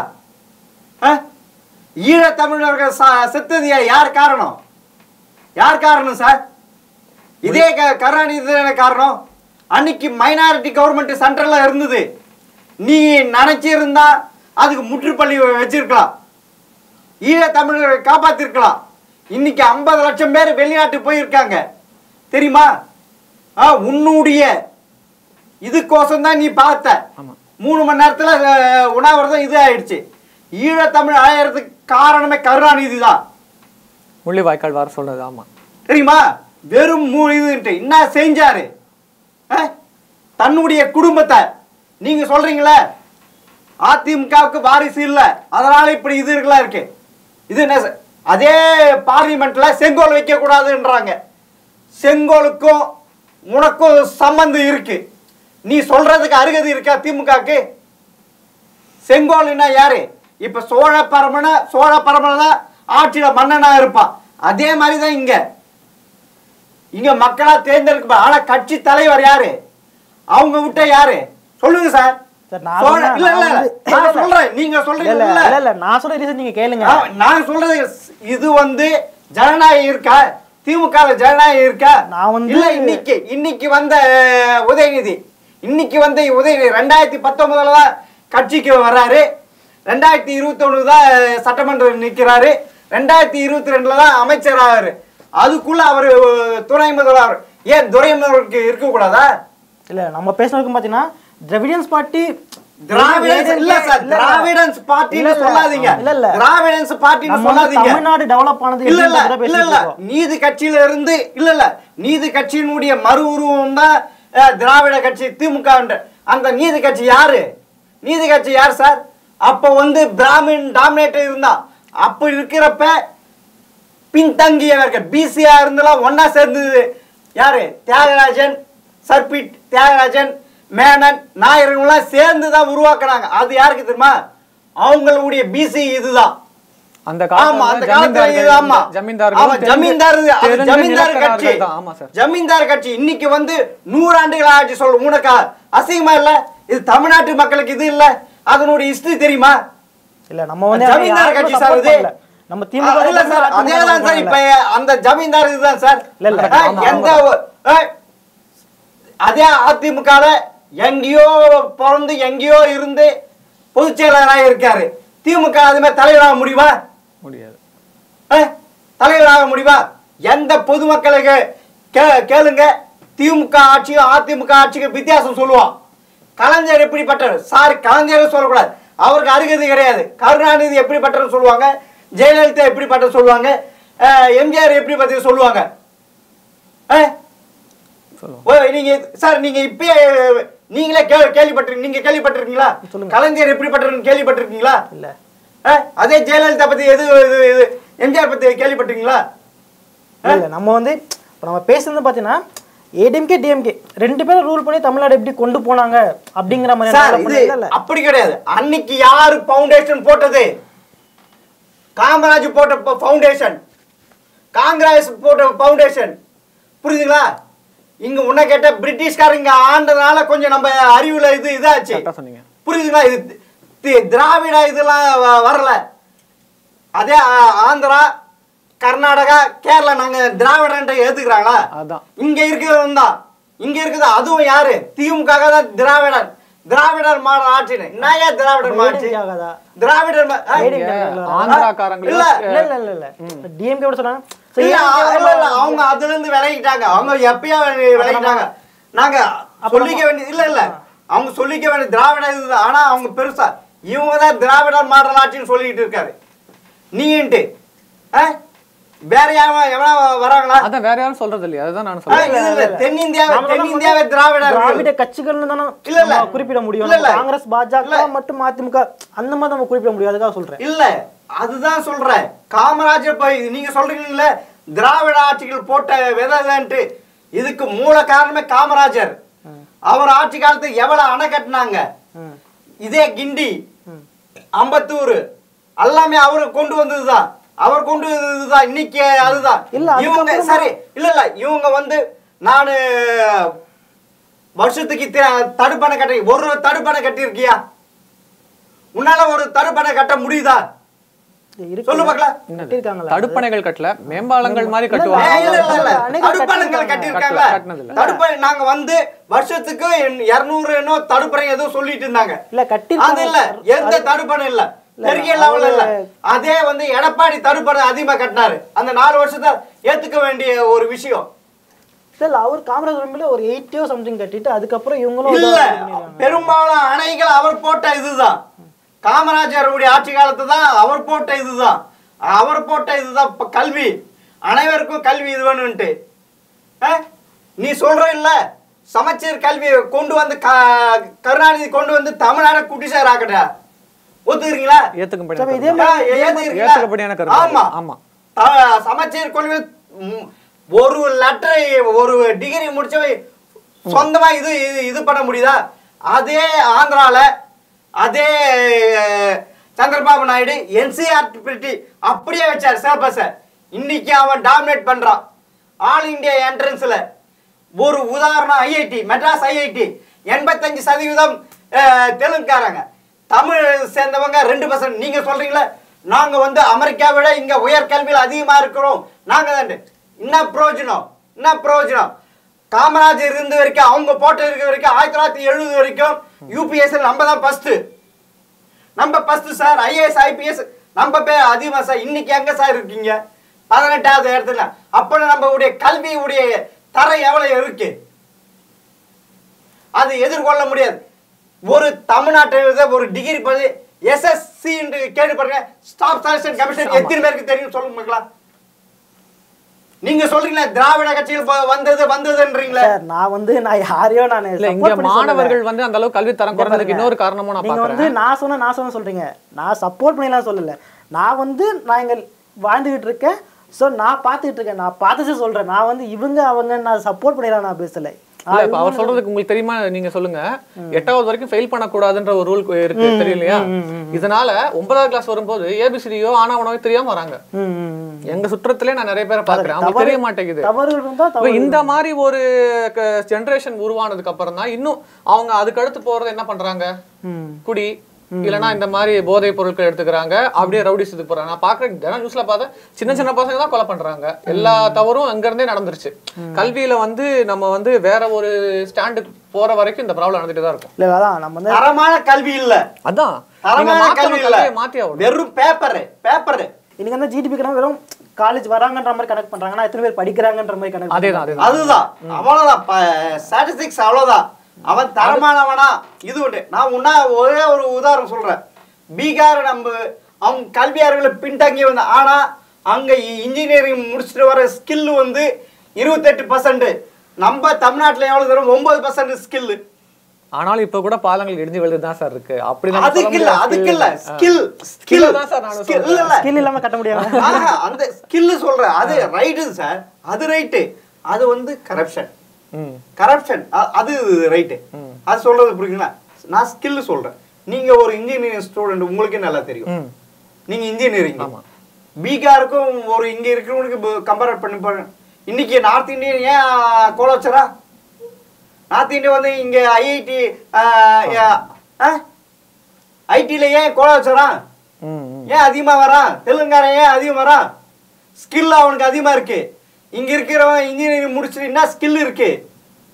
ஈழ தமிழர்கள் செத்தது யார் காரணம்? யார் காரணம் சார்? இதே கருணாநிதி காரணம். அன்னைக்கு மைனாரிட்டி கவர்மெண்ட் சென்ட்ரல்ல இருந்தது. நீ நினைச்சிருந்தா அதுக்கு முற்றுப்பள்ளி வச்சிருக்கலாம். ஈழ தமிழர்களை காப்பாத்திருக்கலாம். இன்னைக்கு 50 லட்சம் பேர் வெளிநாட்டு போயிருக்காங்க தெரியுமா? உன்னுடைய இதுக்கோசம் தான் நீ பார்த்த. 3 மணி நேரத்துல உணாவிரதம் இது ஆயிடுச்சு. ஈழ தமிழ் ஆயிரத்துக்கு காரணமே கருணாநிதி தான். முள்ளிவாய்க்கால் வர சொல்றது. ஆமா தெரியுமா? வெறும் இதுன்ட்டு என்ன செஞ்சாரு? தன்னுடைய குடும்பத்தை நீங்க சொல்றீங்களே அதிமுகவுக்கு வாரிசு இல்ல அதனால இப்படி இது இருக்கு. இது என்ன? அதே பார்லிமெண்ட்ல செங்கோல் வைக்க கூடாதுன்றாங்க. செங்கோலுக்கும் உனக்கும் சம்பந்தம் இருக்கு. நீ சொல்றதுக்கு அருகதி இருக்கா திமுகக்கு? செங்கோல்னா யாரு? இப்ப சோழ பரம்பரை தான் ஆட்சியில மன்னனா இருப்பான். அதே மாதிரிதான் இங்க மக்களா தேர்ந்தெடுக்க. ஆனா கட்சி தலைவர் யாரு? அவங்க விட்ட யாரு சொல்லுங்க சார். நான் சொல்றது இது வந்து ஜனநாயகம் இருக்கா? திமுக ஜனநாயகம் இருக்கா? இல்ல இன்னைக்கு வந்த உதயநிதி 2019 தான் கட்சிக்கு வர்றாரு. 2021 தான் சட்டமன்றம் நிக்கிறாரு. 2022 தான் அமைச்சர் ஆவாரு. அதுக்குள்ள அவரு துணை முதல்வர். ஏன் துணை முதல்வருக்கு இருக்க கூடாதா? இல்ல நம்ம பேசுறதுக்கு பாத்தீங்கன்னா திராவிடன்ஸ் பார்ட்டி திராவிடன்ஸ் பார்ட்டின்னு சொல்லாதீங்க. திராவிடன்ஸ் பார்ட்டின்னு சொல்லாதீங்க. தமிழ்நாடு டெவலப் ஆனது இல்ல நீதி கட்சியில இருந்து நீதி கட்சியினுடைய மறு உருவம் தான் திராவிட கட்சி திமுக. அந்த நீதி கட்சி யாரு? நீதி கட்சி யார் சார்? அப்ப வந்து பிராமின் டாமினேட்டர் இருந்தா அப்ப இருக்கிறப்ப பின்தங்கியவர்கள் பிசியா இருந்தாலும் ஒன்னா சேர்ந்தது யாரு? தியாகராஜன், சர்பிட், தியாகராஜன், மேனன், நாயர்கள்லாம் சேர்ந்துதான் உருவாக்குறாங்க. அது யாருக்கு தெரியுமா? அவங்களுடைய பிசி இதுதான். அந்த ஜமீன்தார் கட்சி இன்னைக்கு வந்து 100 ஆண்டுகள் ஆட்சி சொல்ல உனக்கு அசிங்கமா இல்ல? இது தமிழ்நாட்டு மக்களுக்கு இது இல்ல. அதனுடைய ஹிஸ்டரி தெரியுமா? இல்ல நம்ம வந்து ஜமீன்தார் கட்சி சார். இது நம்ம திமுக இல்ல சார். அதேதான் சார். இப்ப அந்த ஜமீன்தார் இதுதான் சார். எந்த அதே அதிமுக எங்கேயோ பிறந்து எங்கேயோ இருந்து பொதுச் செயலாளராக இருக்காரு. திமுக அது மாதிரி தலைவராக முடியுமா? முடியாது. தலைவராக முடியுமா? எந்த பொதுமக்களுக்கு கேளுங்க. திமுக ஆட்சியும் அதிமுக ஆட்சிக்கு வித்தியாசம் சொல்லுவான். கலைஞர் எப்படிப்பட்டவர்? சாரி, கலைஞர் சொல்லக்கூடாது, அவருக்கு அருகதி கிடையாது. கருணாநிதி எப்படிப்பட்டவர் சொல்லுவாங்க, ஜெயலலிதா எப்படிப்பட்ட சொல்லுவாங்க, எம்ஜிஆர் எப்படிப்பட்ட சொல்லுவாங்க. நீங்க சார் நீங்க இப்பயே நீங்களே கேள்விப்பட்டிருக்கீங்களா? கலைஞர் எப்படிப்பட்டவர்னு கேள்விப்பட்டிருக்கீங்களா? இல்ல. அதே ஜெயலலிதா பத்தி எம்ஜிஆர் பத்தி கேள்விப்பட்டிருக்கீங்களா? இல்ல. நம்ம வந்து நம்ம பேசுறது பாத்தீங்கன்னா ஏடிஎம்கே டிஎம்கே 2 பேரும் ரூல் பண்ணி தமிழ்நாடு எப்படி கொண்டு போனாங்க அப்படிங்கிற மாதிரி. அப்படி கிடையாது. அன்னைக்கு யாரு பவுண்டேஷன் போட்டது? காமராஜ் போட்ட பவுண்டேஷன், காங்கிரஸ் போட்ட பவுண்டேஷன். புரியுதுங்களா? இங்க உன்ன கேட்ட பிரிட்டிஷ்காரங்க ஆண்டதுனால கொஞ்சம் நம்ம அறிவுல இதாச்சு. புரியுதுங்களா? இது திராவிட இதெல்லாம் வரல. அதே ஆந்திரா, கர்நாடகா, கேரளா நாங்க திராவிட ஏத்துக்கிறாங்களா? இங்க இருக்கிறவன் தான் இங்க இருக்குது அதுவும் யாரு திமுக தான் திராவிடர் மாடல் ஆட்சின்னு நான் ஏன் திராவிடர் ஆட்சி திராவிடர் ஆந்திராக்காரங்க இல்ல டிஎம்கே கூட சொன்னாங்க அவங்க அதுல இருந்து விலகிட்டாங்க அவங்க எப்பயோ விலகிட்டாங்க நாங்க சொல்லிக்க வேண்டியது இல்ல அவங்க சொல்லிக்க வேண்டிய திராவிட இதுதான் ஆனா அவங்க பெருசா இவங்கதான் திராவிடர் மாடல் ஆட்சின்னு சொல்லிட்டு இருக்காரு நீன்ட்டு வேற எவனா வராங்களா அதான் வேற யாரும் சொல்றது இல்லையா அதுதான் நான் சொல்றேன் தென்னிந்தியாவே திராவிட கட்சிகள் தானே குறிப்பிட முடியும் காங்கிரஸ் பாஜக மற்றும் அதிமுக அந்த மாதிரி நம்ம குறிப்பிட முடியும் அதுக்காக சொல்றேன் இல்ல அதுதான் சொல்றேன் காமராஜர் நீங்க சொல்றீங்கல்ல திராவிட ஆட்சிகள் போட்ட விதைன்ட்டு இதுக்கு மூல காரணமே காமராஜர் அவர் ஆட்சி காலத்துக்கு எவ்வளவு அணை கட்டினாங்க இதே கிண்டி அம்பத்தூர் எல்லாமே அவரு கொண்டு வந்ததுதான் அவர் கொண்டு வந்ததுதான் இன்னைக்கு அதுதான் இவங்க சரி இல்ல இவங்க வந்து நானு வருஷத்துக்கு தடுப்பணை கட்டி ஒரு தடுப்பணை கட்டி இருக்கியா உன்னால ஒரு தடுப்பணை கட்ட முடியுதா சொல்லு பாக்கலாம் தடுப்பணைகள் கட்டல மேம்பாலங்கள் மாதிரி கட்டுவாங்க தடுப்பணைகள் கட்டி இருக்காங்க தடுப்பணை நாங்க வந்து வருஷத்துக்கு 200 தடுப்பணை ஏதோ சொல்லிட்டு இருந்தாங்க இல்ல கட்டி அது இல்ல எந்த தடுப்பணை இல்ல பெரிய லெவல்ல இல்ல அதே வந்து எடப்பாடி தடுப்பணை அதிகமா கட்டினாரு அந்த 4 வருஷத்தை ஏத்துக்க வேண்டிய ஒரு விஷயம் இல்ல அவர் காமராஜர் ஒரு 80 சம்திங் கட்டிட்டு அதுக்கப்புறம் இவங்களும் இல்ல பெரும்பாலும் அணைகள் அவர் போட்ட இதுதான் காமராஜருடைய ஆட்சி காலத்து தான் அவர் போட்ட இதுதான் கல்வி அனைவருக்கும் கல்வி இது வேணும்ட்டு நீ சொல்ற இல்ல சமச்சீர் கல்வி கொண்டு வந்து கருணாநிதி கொண்டு வந்து தமிழ்நாடு குட்டிசார் ஆக்கடா ஒத்துக்கிறீங்களா சமச்சீர் கொள்கை ஒரு லெட்டர் ஒரு டிகிரி முடிச்சவை சொந்தமா இது பண்ண முடியுதா அதே ஆந்திரால அதே சந்திரபாபு நாயுடு என்சிஆர்டி அப்படியே வச்சார் சிலபஸ இன்னைக்கு அவன் டாமினேட் பண்றான் ஆல் இந்தியா என்ட்ரன்ஸ்ல ஒரு உதாரணம் ஐஐடி மெட்ராஸ் ஐஐடி 85% தெலுங்குக்காரங்க தமிழ் சேர்ந்தவங்க 2%. நீங்க சொல்றீங்களா நாங்க வந்து அமெரிக்கா விட இங்க உயர்கல்வியில் அதிகமா இருக்கிறோம் நாங்க தான் என்ன பிரயோஜனம் காமராஜர் இருந்த வரைக்கும் அவங்க போட்ட இருக்க வரைக்கும் 1970 வரைக்கும் யூபிஎஸ்சி நம்ம தான் ஃபர்ஸ்ட் சார் ஐஏஎஸ் ஐபிஎஸ் நம்ம பேர் அதிகமா சார் இன்னைக்கு எங்க சார் இருக்கீங்க 18வது இடத்துல அப்ப நம்மளுடைய கல்வியுடைய தரம் எவ்வளவு இருக்கு அது எதிர்கொள்ள முடியாது ஒரு தமிழ்நாட்டில் ஒரு டிகிரி படி எஸ்எஸ்சி கேட்டு பாருங்க ஸ்டாஃப் செலக்ஷன் கமிஷன் எத்தனை பேருக்கு தெரியும் சொல்லுங்க பார்க்கலாம் நீங்க சொல்றீங்களா திராவிட கட்சிகள் வந்ததுன்றீங்களா நான் யாரையோ நான் இங்க மாணவர்கள் வந்து அந்த அளவுக்கு கல்வி தரம் குறைஞ்சதுக்கு இன்னொரு காரணமும் நான் பாக்குறேன் நீங்க வந்து நான் சொன்ன சொல்றீங்க நான் சப்போர்ட் பண்ணலாம் சொல்லல நான் இங்க வாழ்ந்துகிட்டு இருக்கேன் சோ நான் பாத்துட்டு இருக்கேன் நான் பார்த்துச்சு சொல்றேன் நான் வந்து இவங்க அவங்க நான் சப்போர்ட் பண்ணலாம் நான் பேசல அவர் சொல்றதுக்கு உங்களுக்கு தெரியுமா நீங்க சொல்லுங்க 8வது வரைக்கும் ஃபெயில் பண்ணக்கூடாதுன்ற ஒரு ரூல் இருக்கு தெரியலையா இதனால 9வது கிளாஸ் வரும்போது ஏபிசிடியோ ஆனாவனோ தெரியாம வராங்க எங்க சுற்றத்திலே நான் நிறைய பேரை பாக்குறேன் அவங்க தெரிய மாட்டேங்குது இந்த மாதிரி ஒரு ஜெனரேஷன் உருவானதுக்கு அப்புறம் தான் இன்னும் அவங்க அதுக்கு அடுத்து போறது என்ன பண்றாங்க குடி இல்லனா இந்த மாதிரி போதை பொருட்கள் எடுத்துக்கிறாங்க அப்படியே ரவுடிஸுக்கு போறாங்க நான் பாக்குறேன் நியூஸ்ல பார்த்தா சின்ன பசங்க தான் கொலை பண்றாங்க எல்லா தவறும் அங்க இருந்தே நடந்துருச்சு கல்வியில வந்து நம்ம வந்து வேற ஒரு ஸ்டாண்டுக்கு போற வரைக்கும் இந்த ப்ராப்ளம் நடந்துட்டே தான் இருக்கும் இல்ல அதான் நம்ம தரமான கல்வி இல்ல அதான் தரமான கல்வி இல்ல மாத்தியா வெறும் பேப்பர் இன்னைக்கு அந்த ஜிடிபிக்கு வெறும் காலேஜ் வராங்கன்ற மாதிரி கனெக்ட் பண்றாங்கன்னா எத்தனை பேர் படிக்கிறாங்கன்ற மாதிரி கனெக்ட் அதுதான் அவ்வளவுதான் ஸ்டாட்டிஸ்டிக்ஸ் அவ்வளவுதான் அவன் தரமானவனா இது உண்டு நான் ஒரே ஒரு உதாரணம் சொல்றேன் பீகார் அவங்க கல்வியாளர்களை பின்தங்கி வந்த ஆனா அங்க இன்ஜினியரிங் முடிச்சுட்டு வர ஸ்கில் வந்து 28%. நம்ம தமிழ்நாட்டுல எவ்வளவு தரும் 9% ஸ்கில் ஆனாலும் இப்ப கூட பாலங்கள் இடிஞ்சு விழுதுதான் சார் இருக்கு அப்படி அதுக்கு இல்ல ஸ்கில் தான் சார் நான் ஸ்கில் இல்லாம கட்ட முடியாது அந்த ஸ்கில் சொல்றேன் அது ரைட்டு சார் அது ரைட்டு அது வந்து கரப்ஷன் அது ரைட்டு அது சொல்றது புரியுங்களா நான் ஸ்கில் சொல்றேன் நீங்க ஒரு இன்ஜினியரிங் ஸ்டூடெண்ட் உங்களுக்கே நல்லா தெரியும் நீங்க இன்ஜினியரிங் பீகாருக்கும் ஒரு இங்க இருக்கிறவங்களுக்கு கம்பேர் பண்ணி பாருங்க இன்னைக்கு நார்த் இந்தியன் ஏன் கோலோச்சரா நார்த் இந்தியா வந்து இங்க ஐஐடி ஐடில ஏன் கோலோச்சரா ஏன் அதிகமா வரான் தெலுங்காரன் ஏன் அதிகமா வரான் ஸ்கில் அவனுக்கு அதிகமா இருக்கு இங்க இருக்கிறவன் இன்ஜினியரிங் முடிச்சுட்டு என்ன ஸ்கில் இருக்கு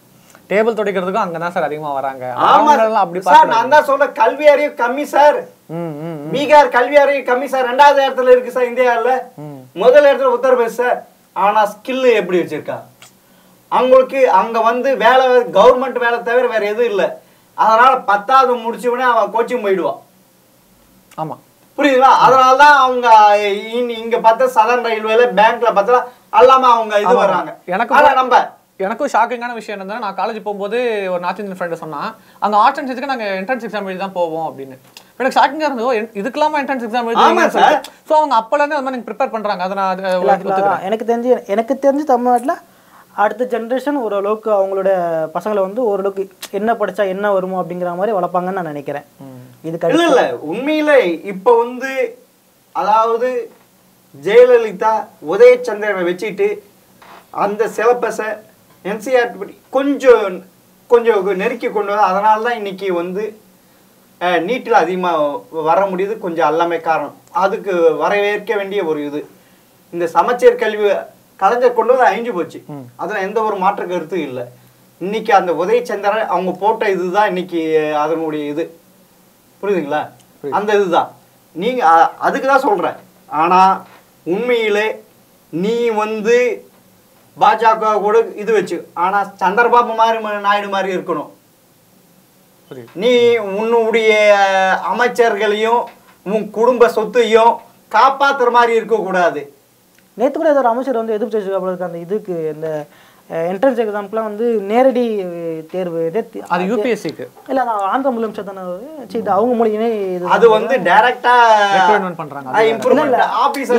டேபிள் துடைக்கிறதுக்கும் அங்கதான் சார் அதிகமா வராங்க. ஆமா அவங்களெல்லாம் அப்படி சார், நான் தான் சொல்றேன், கல்வி அறிவு கம்மி சார். பீகார் கல்வி அறிவு கம்மி சார், 2வது இடத்துல இருக்கு சார் இந்தியாவில். முதல் இடத்துல உத்தரப்பிரதேஷ் சார். ஆனா ஸ்கில் எப்படி வச்சிருக்கா அவங்களுக்கு? அங்க வந்து வேலை, கவர்மெண்ட் வேலை தவிர வேற எதுவும் இல்லை. அதனால 10வது முடிச்சவனே அவன் கோச்சிங் போயிடுவான். ஆமா, புரியுதுங்களா? அதனாலதான் அவங்க இங்க பார்த்தா சதர்ன் ரயில்வேல, பேங்க்ல பார்த்தா எல்லாமே அவங்க இது வர்றாங்க. எனக்கும் ஷாக்கிங்கான விஷயம் என்னன்னா, நான் காலேஜ் போகும்போது ஒரு நார்த் இந்தியன் ஃப்ரெண்ட் சொன்னா, அங்க ஆர்ட்ஸ் அண்ட் சயின்ஸ்க்கு நாங்க என்ட்ரன்ஸ் எக்ஸாம் எழுதி தான் போவோம் அப்படின்னு. எனக்கு ஷாக்கிங்கா இருந்தது, இதுக்கெல்லாமா என்ட்ரன்ஸ் எக்ஸாம் எழுதுறீங்க? சோ அவங்க அப்பல இருந்து அந்த மாதிரி ப்ரிப்பேர் பண்றாங்க. அத நான் எனக்கு தெரிஞ்சு தமிழ்நாட்டுல அடுத்த ஜென்ரேஷன் ஓரளவுக்கு அவங்களோட பசங்களை வந்து ஓரளவுக்கு என்ன படிச்சா என்ன வருமோ அப்படிங்கிற மாதிரி வளர்ப்பாங்கன்னு நான் நினைக்கிறேன். இது இல்ல உண்மையில இப்ப வந்து, அதாவது ஜெயலலிதா உதயச்சந்திரனை வச்சுட்டு அந்த சிலபஸை என்சிஆர்டி படி கொஞ்சம் கொஞ்சம் நெருக்கி கொண்டு வர, அதனால தான் இன்னைக்கு வந்து நீட்டில் அதிகமாக வர முடியுது. கொஞ்சம் எல்லாமே காரணம், அதுக்கு வரவேற்க வேண்டிய ஒரு இது. இந்த சமச்சீர் கல்வி கலைஞர் கொண்டு வந்து அழிஞ்சு போச்சு, அதில் எந்த ஒரு மாற்று கருத்தும் இல்லை. இன்னைக்கு அந்த உதயச்சந்திரன் அவங்க போட்ட இதுதான் இன்னைக்கு அதனுடைய இது. புரியுதுங்களா? அந்த இதுதான் நீங்க அதுக்கு தான் சொல்றேன். ஆனா உண்மையிலே நீ வந்து பாஜக கூட இது வச்சு, ஆனா சந்திரபாபு நாயுடு மாதிரி இருக்கணும். நீ உன்னுடைய அமைச்சர்களையும் உன் குடும்ப சொத்தையும் காப்பாத்துற மாதிரி இருக்க கூடாது. நேற்று கூட ஏதோ ஒரு அமைச்சர் வந்து எதிர்ப்பு தெரிவிக்க அந்த இதுக்கு இந்த என்ட்ரன்ஸ் எக்ஸாம்க்குலாம் வந்து நேரடி தேர்வு, அது யூபிஎஸ்சிக்கு இல்ல, அது ஆந்திர முதலமைச்சர் தானே இது அவங்க மூலியமே அது வந்து டைரக்டா ரெக்ரூட்மெண்ட் பண்றாங்க. Improvement officers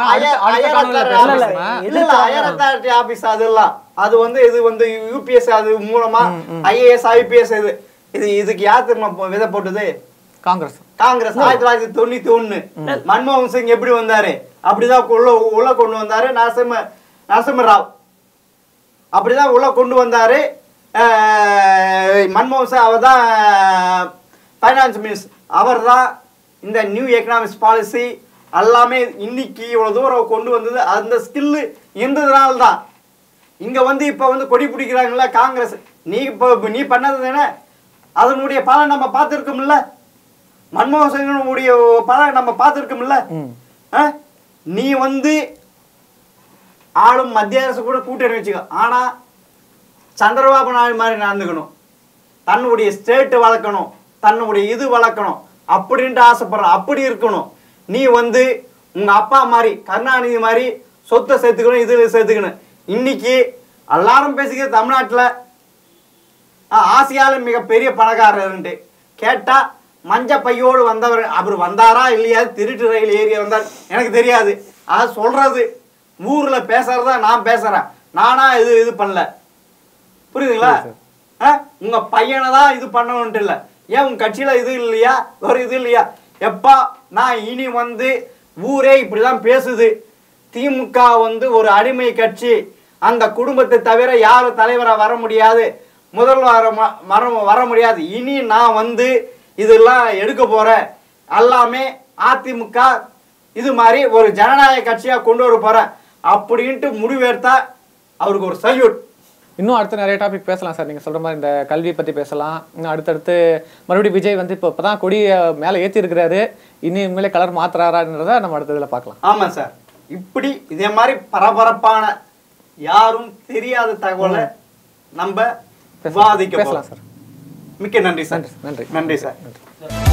higher authority office அதெல்லாம் அது வந்து இது வந்து யூபிஎஸ் அது மூலமா ஐஏஎஸ் ஐபிஎஸ் இதுக்கு யார் திரும்ப விதை போட்டது? காங்கிரஸ் 1991 மன்மோகன் சிங் எப்படி வந்தாரு அப்படிதான் உள்ள கொண்டு வந்தாரு. நரசிம்மராவ் அப்படிதான் உள்ள கொண்டு வந்தாரு. மன்மோகன் சிங் அவர் தான் ஃபைனான்ஸ் மினிஸ்டர். அவர் தான் இந்த நியூ எக்கனாமிக்ஸ் பாலிசி எல்லாமே இன்னைக்கு இவ்வளவு தூரம் கொண்டு வந்தது. அந்த ஸ்கில்லு இருந்ததுனால தான் இங்க வந்து இப்ப வந்து கொடி பிடிக்கிறாங்கல்ல காங்கிரஸ். நீ பண்ணது தானே, அதனுடைய பலன் நம்ம பார்த்துருக்கோம்ல. மன்மோகன் சிங்குடைய பலன் நம்ம பார்த்துருக்கோம்ல. நீ வந்து ஆளும் மத்திய அரசு கூட கூட்டணி வச்சுக்க, ஆனா சந்திரபாபு நாயுடு மாதிரி நடந்துக்கணும், தன்னுடைய ஸ்டேட் வளர்க்கணும், தன்னுடைய இது வளர்க்கணும் அப்படின்ட்டு ஆசைப்படுறான். அப்படி இருக்கணும். நீ வந்து உங்க அப்பா மாதிரி கருணாநிதி மாதிரி சொத்தை சேர்த்துக்கணும், இது சேர்த்துக்கணும். இன்னைக்கு எல்லாரும் பேசிக்கிற தமிழ்நாட்டில் ஆசியால மிகப்பெரிய பணக்காரர்ன்ட்டு கேட்டா மஞ்ச பையோடு வந்தவர். அவர் வந்தாரா இல்லையா, திருட்டு ரயில் ஏறி வந்தார் எனக்கு தெரியாது. அது சொல்றது ஊர்ல பேசுறதா நான் பேசுறேன், நானா இது பண்ணல. புரியுதுங்களா? உங்க பையனை தான் இது பண்ணணும்ட்டு இல்லை. ஏன் உங்க கட்சியில இது இல்லையா, ஒரு இது இல்லையா? எப்பா நான் இனி வந்து ஊரே இப்படிதான் பேசுது, திமுக வந்து ஒரு அடிமை கட்சி, அந்த குடும்பத்தை தவிர யாரும் தலைவரா வர முடியாது, முதல்வர் வர முடியாது, இனி நான் வந்து இதெல்லாம் எடுக்க போறேன், எல்லாமே அதிமுக இது மாதிரி ஒரு ஜனநாயக கட்சியா கொண்டு வர போறேன் அப்படின்ட்டு முடிவெடுத்தா அவருக்கு ஒரு சல்யூட். இன்னும் அடுத்த நிறைய டாபிக் பேசலாம் சார். நீங்க சொல்ற மாதிரி இந்த கல்வி பத்தி பேசலாம். இன்னும் அடுத்தடுத்து மறுபடியும் விஜய் வந்து இப்பதான் கொடியை மேல ஏற்றி இருக்கிறாரு, இனிமேலே கலர் மாத்துறாரான்றத நம்ம அடுத்ததுல பார்க்கலாம். ஆமா சார், இப்படி இதே மாதிரி பரபரப்பான யாரும் தெரியாத தகவலை நம்ம விவாதிக்க பேசலாம் சார். மிக்க நன்றி சார். நன்றி நன்றி சார்.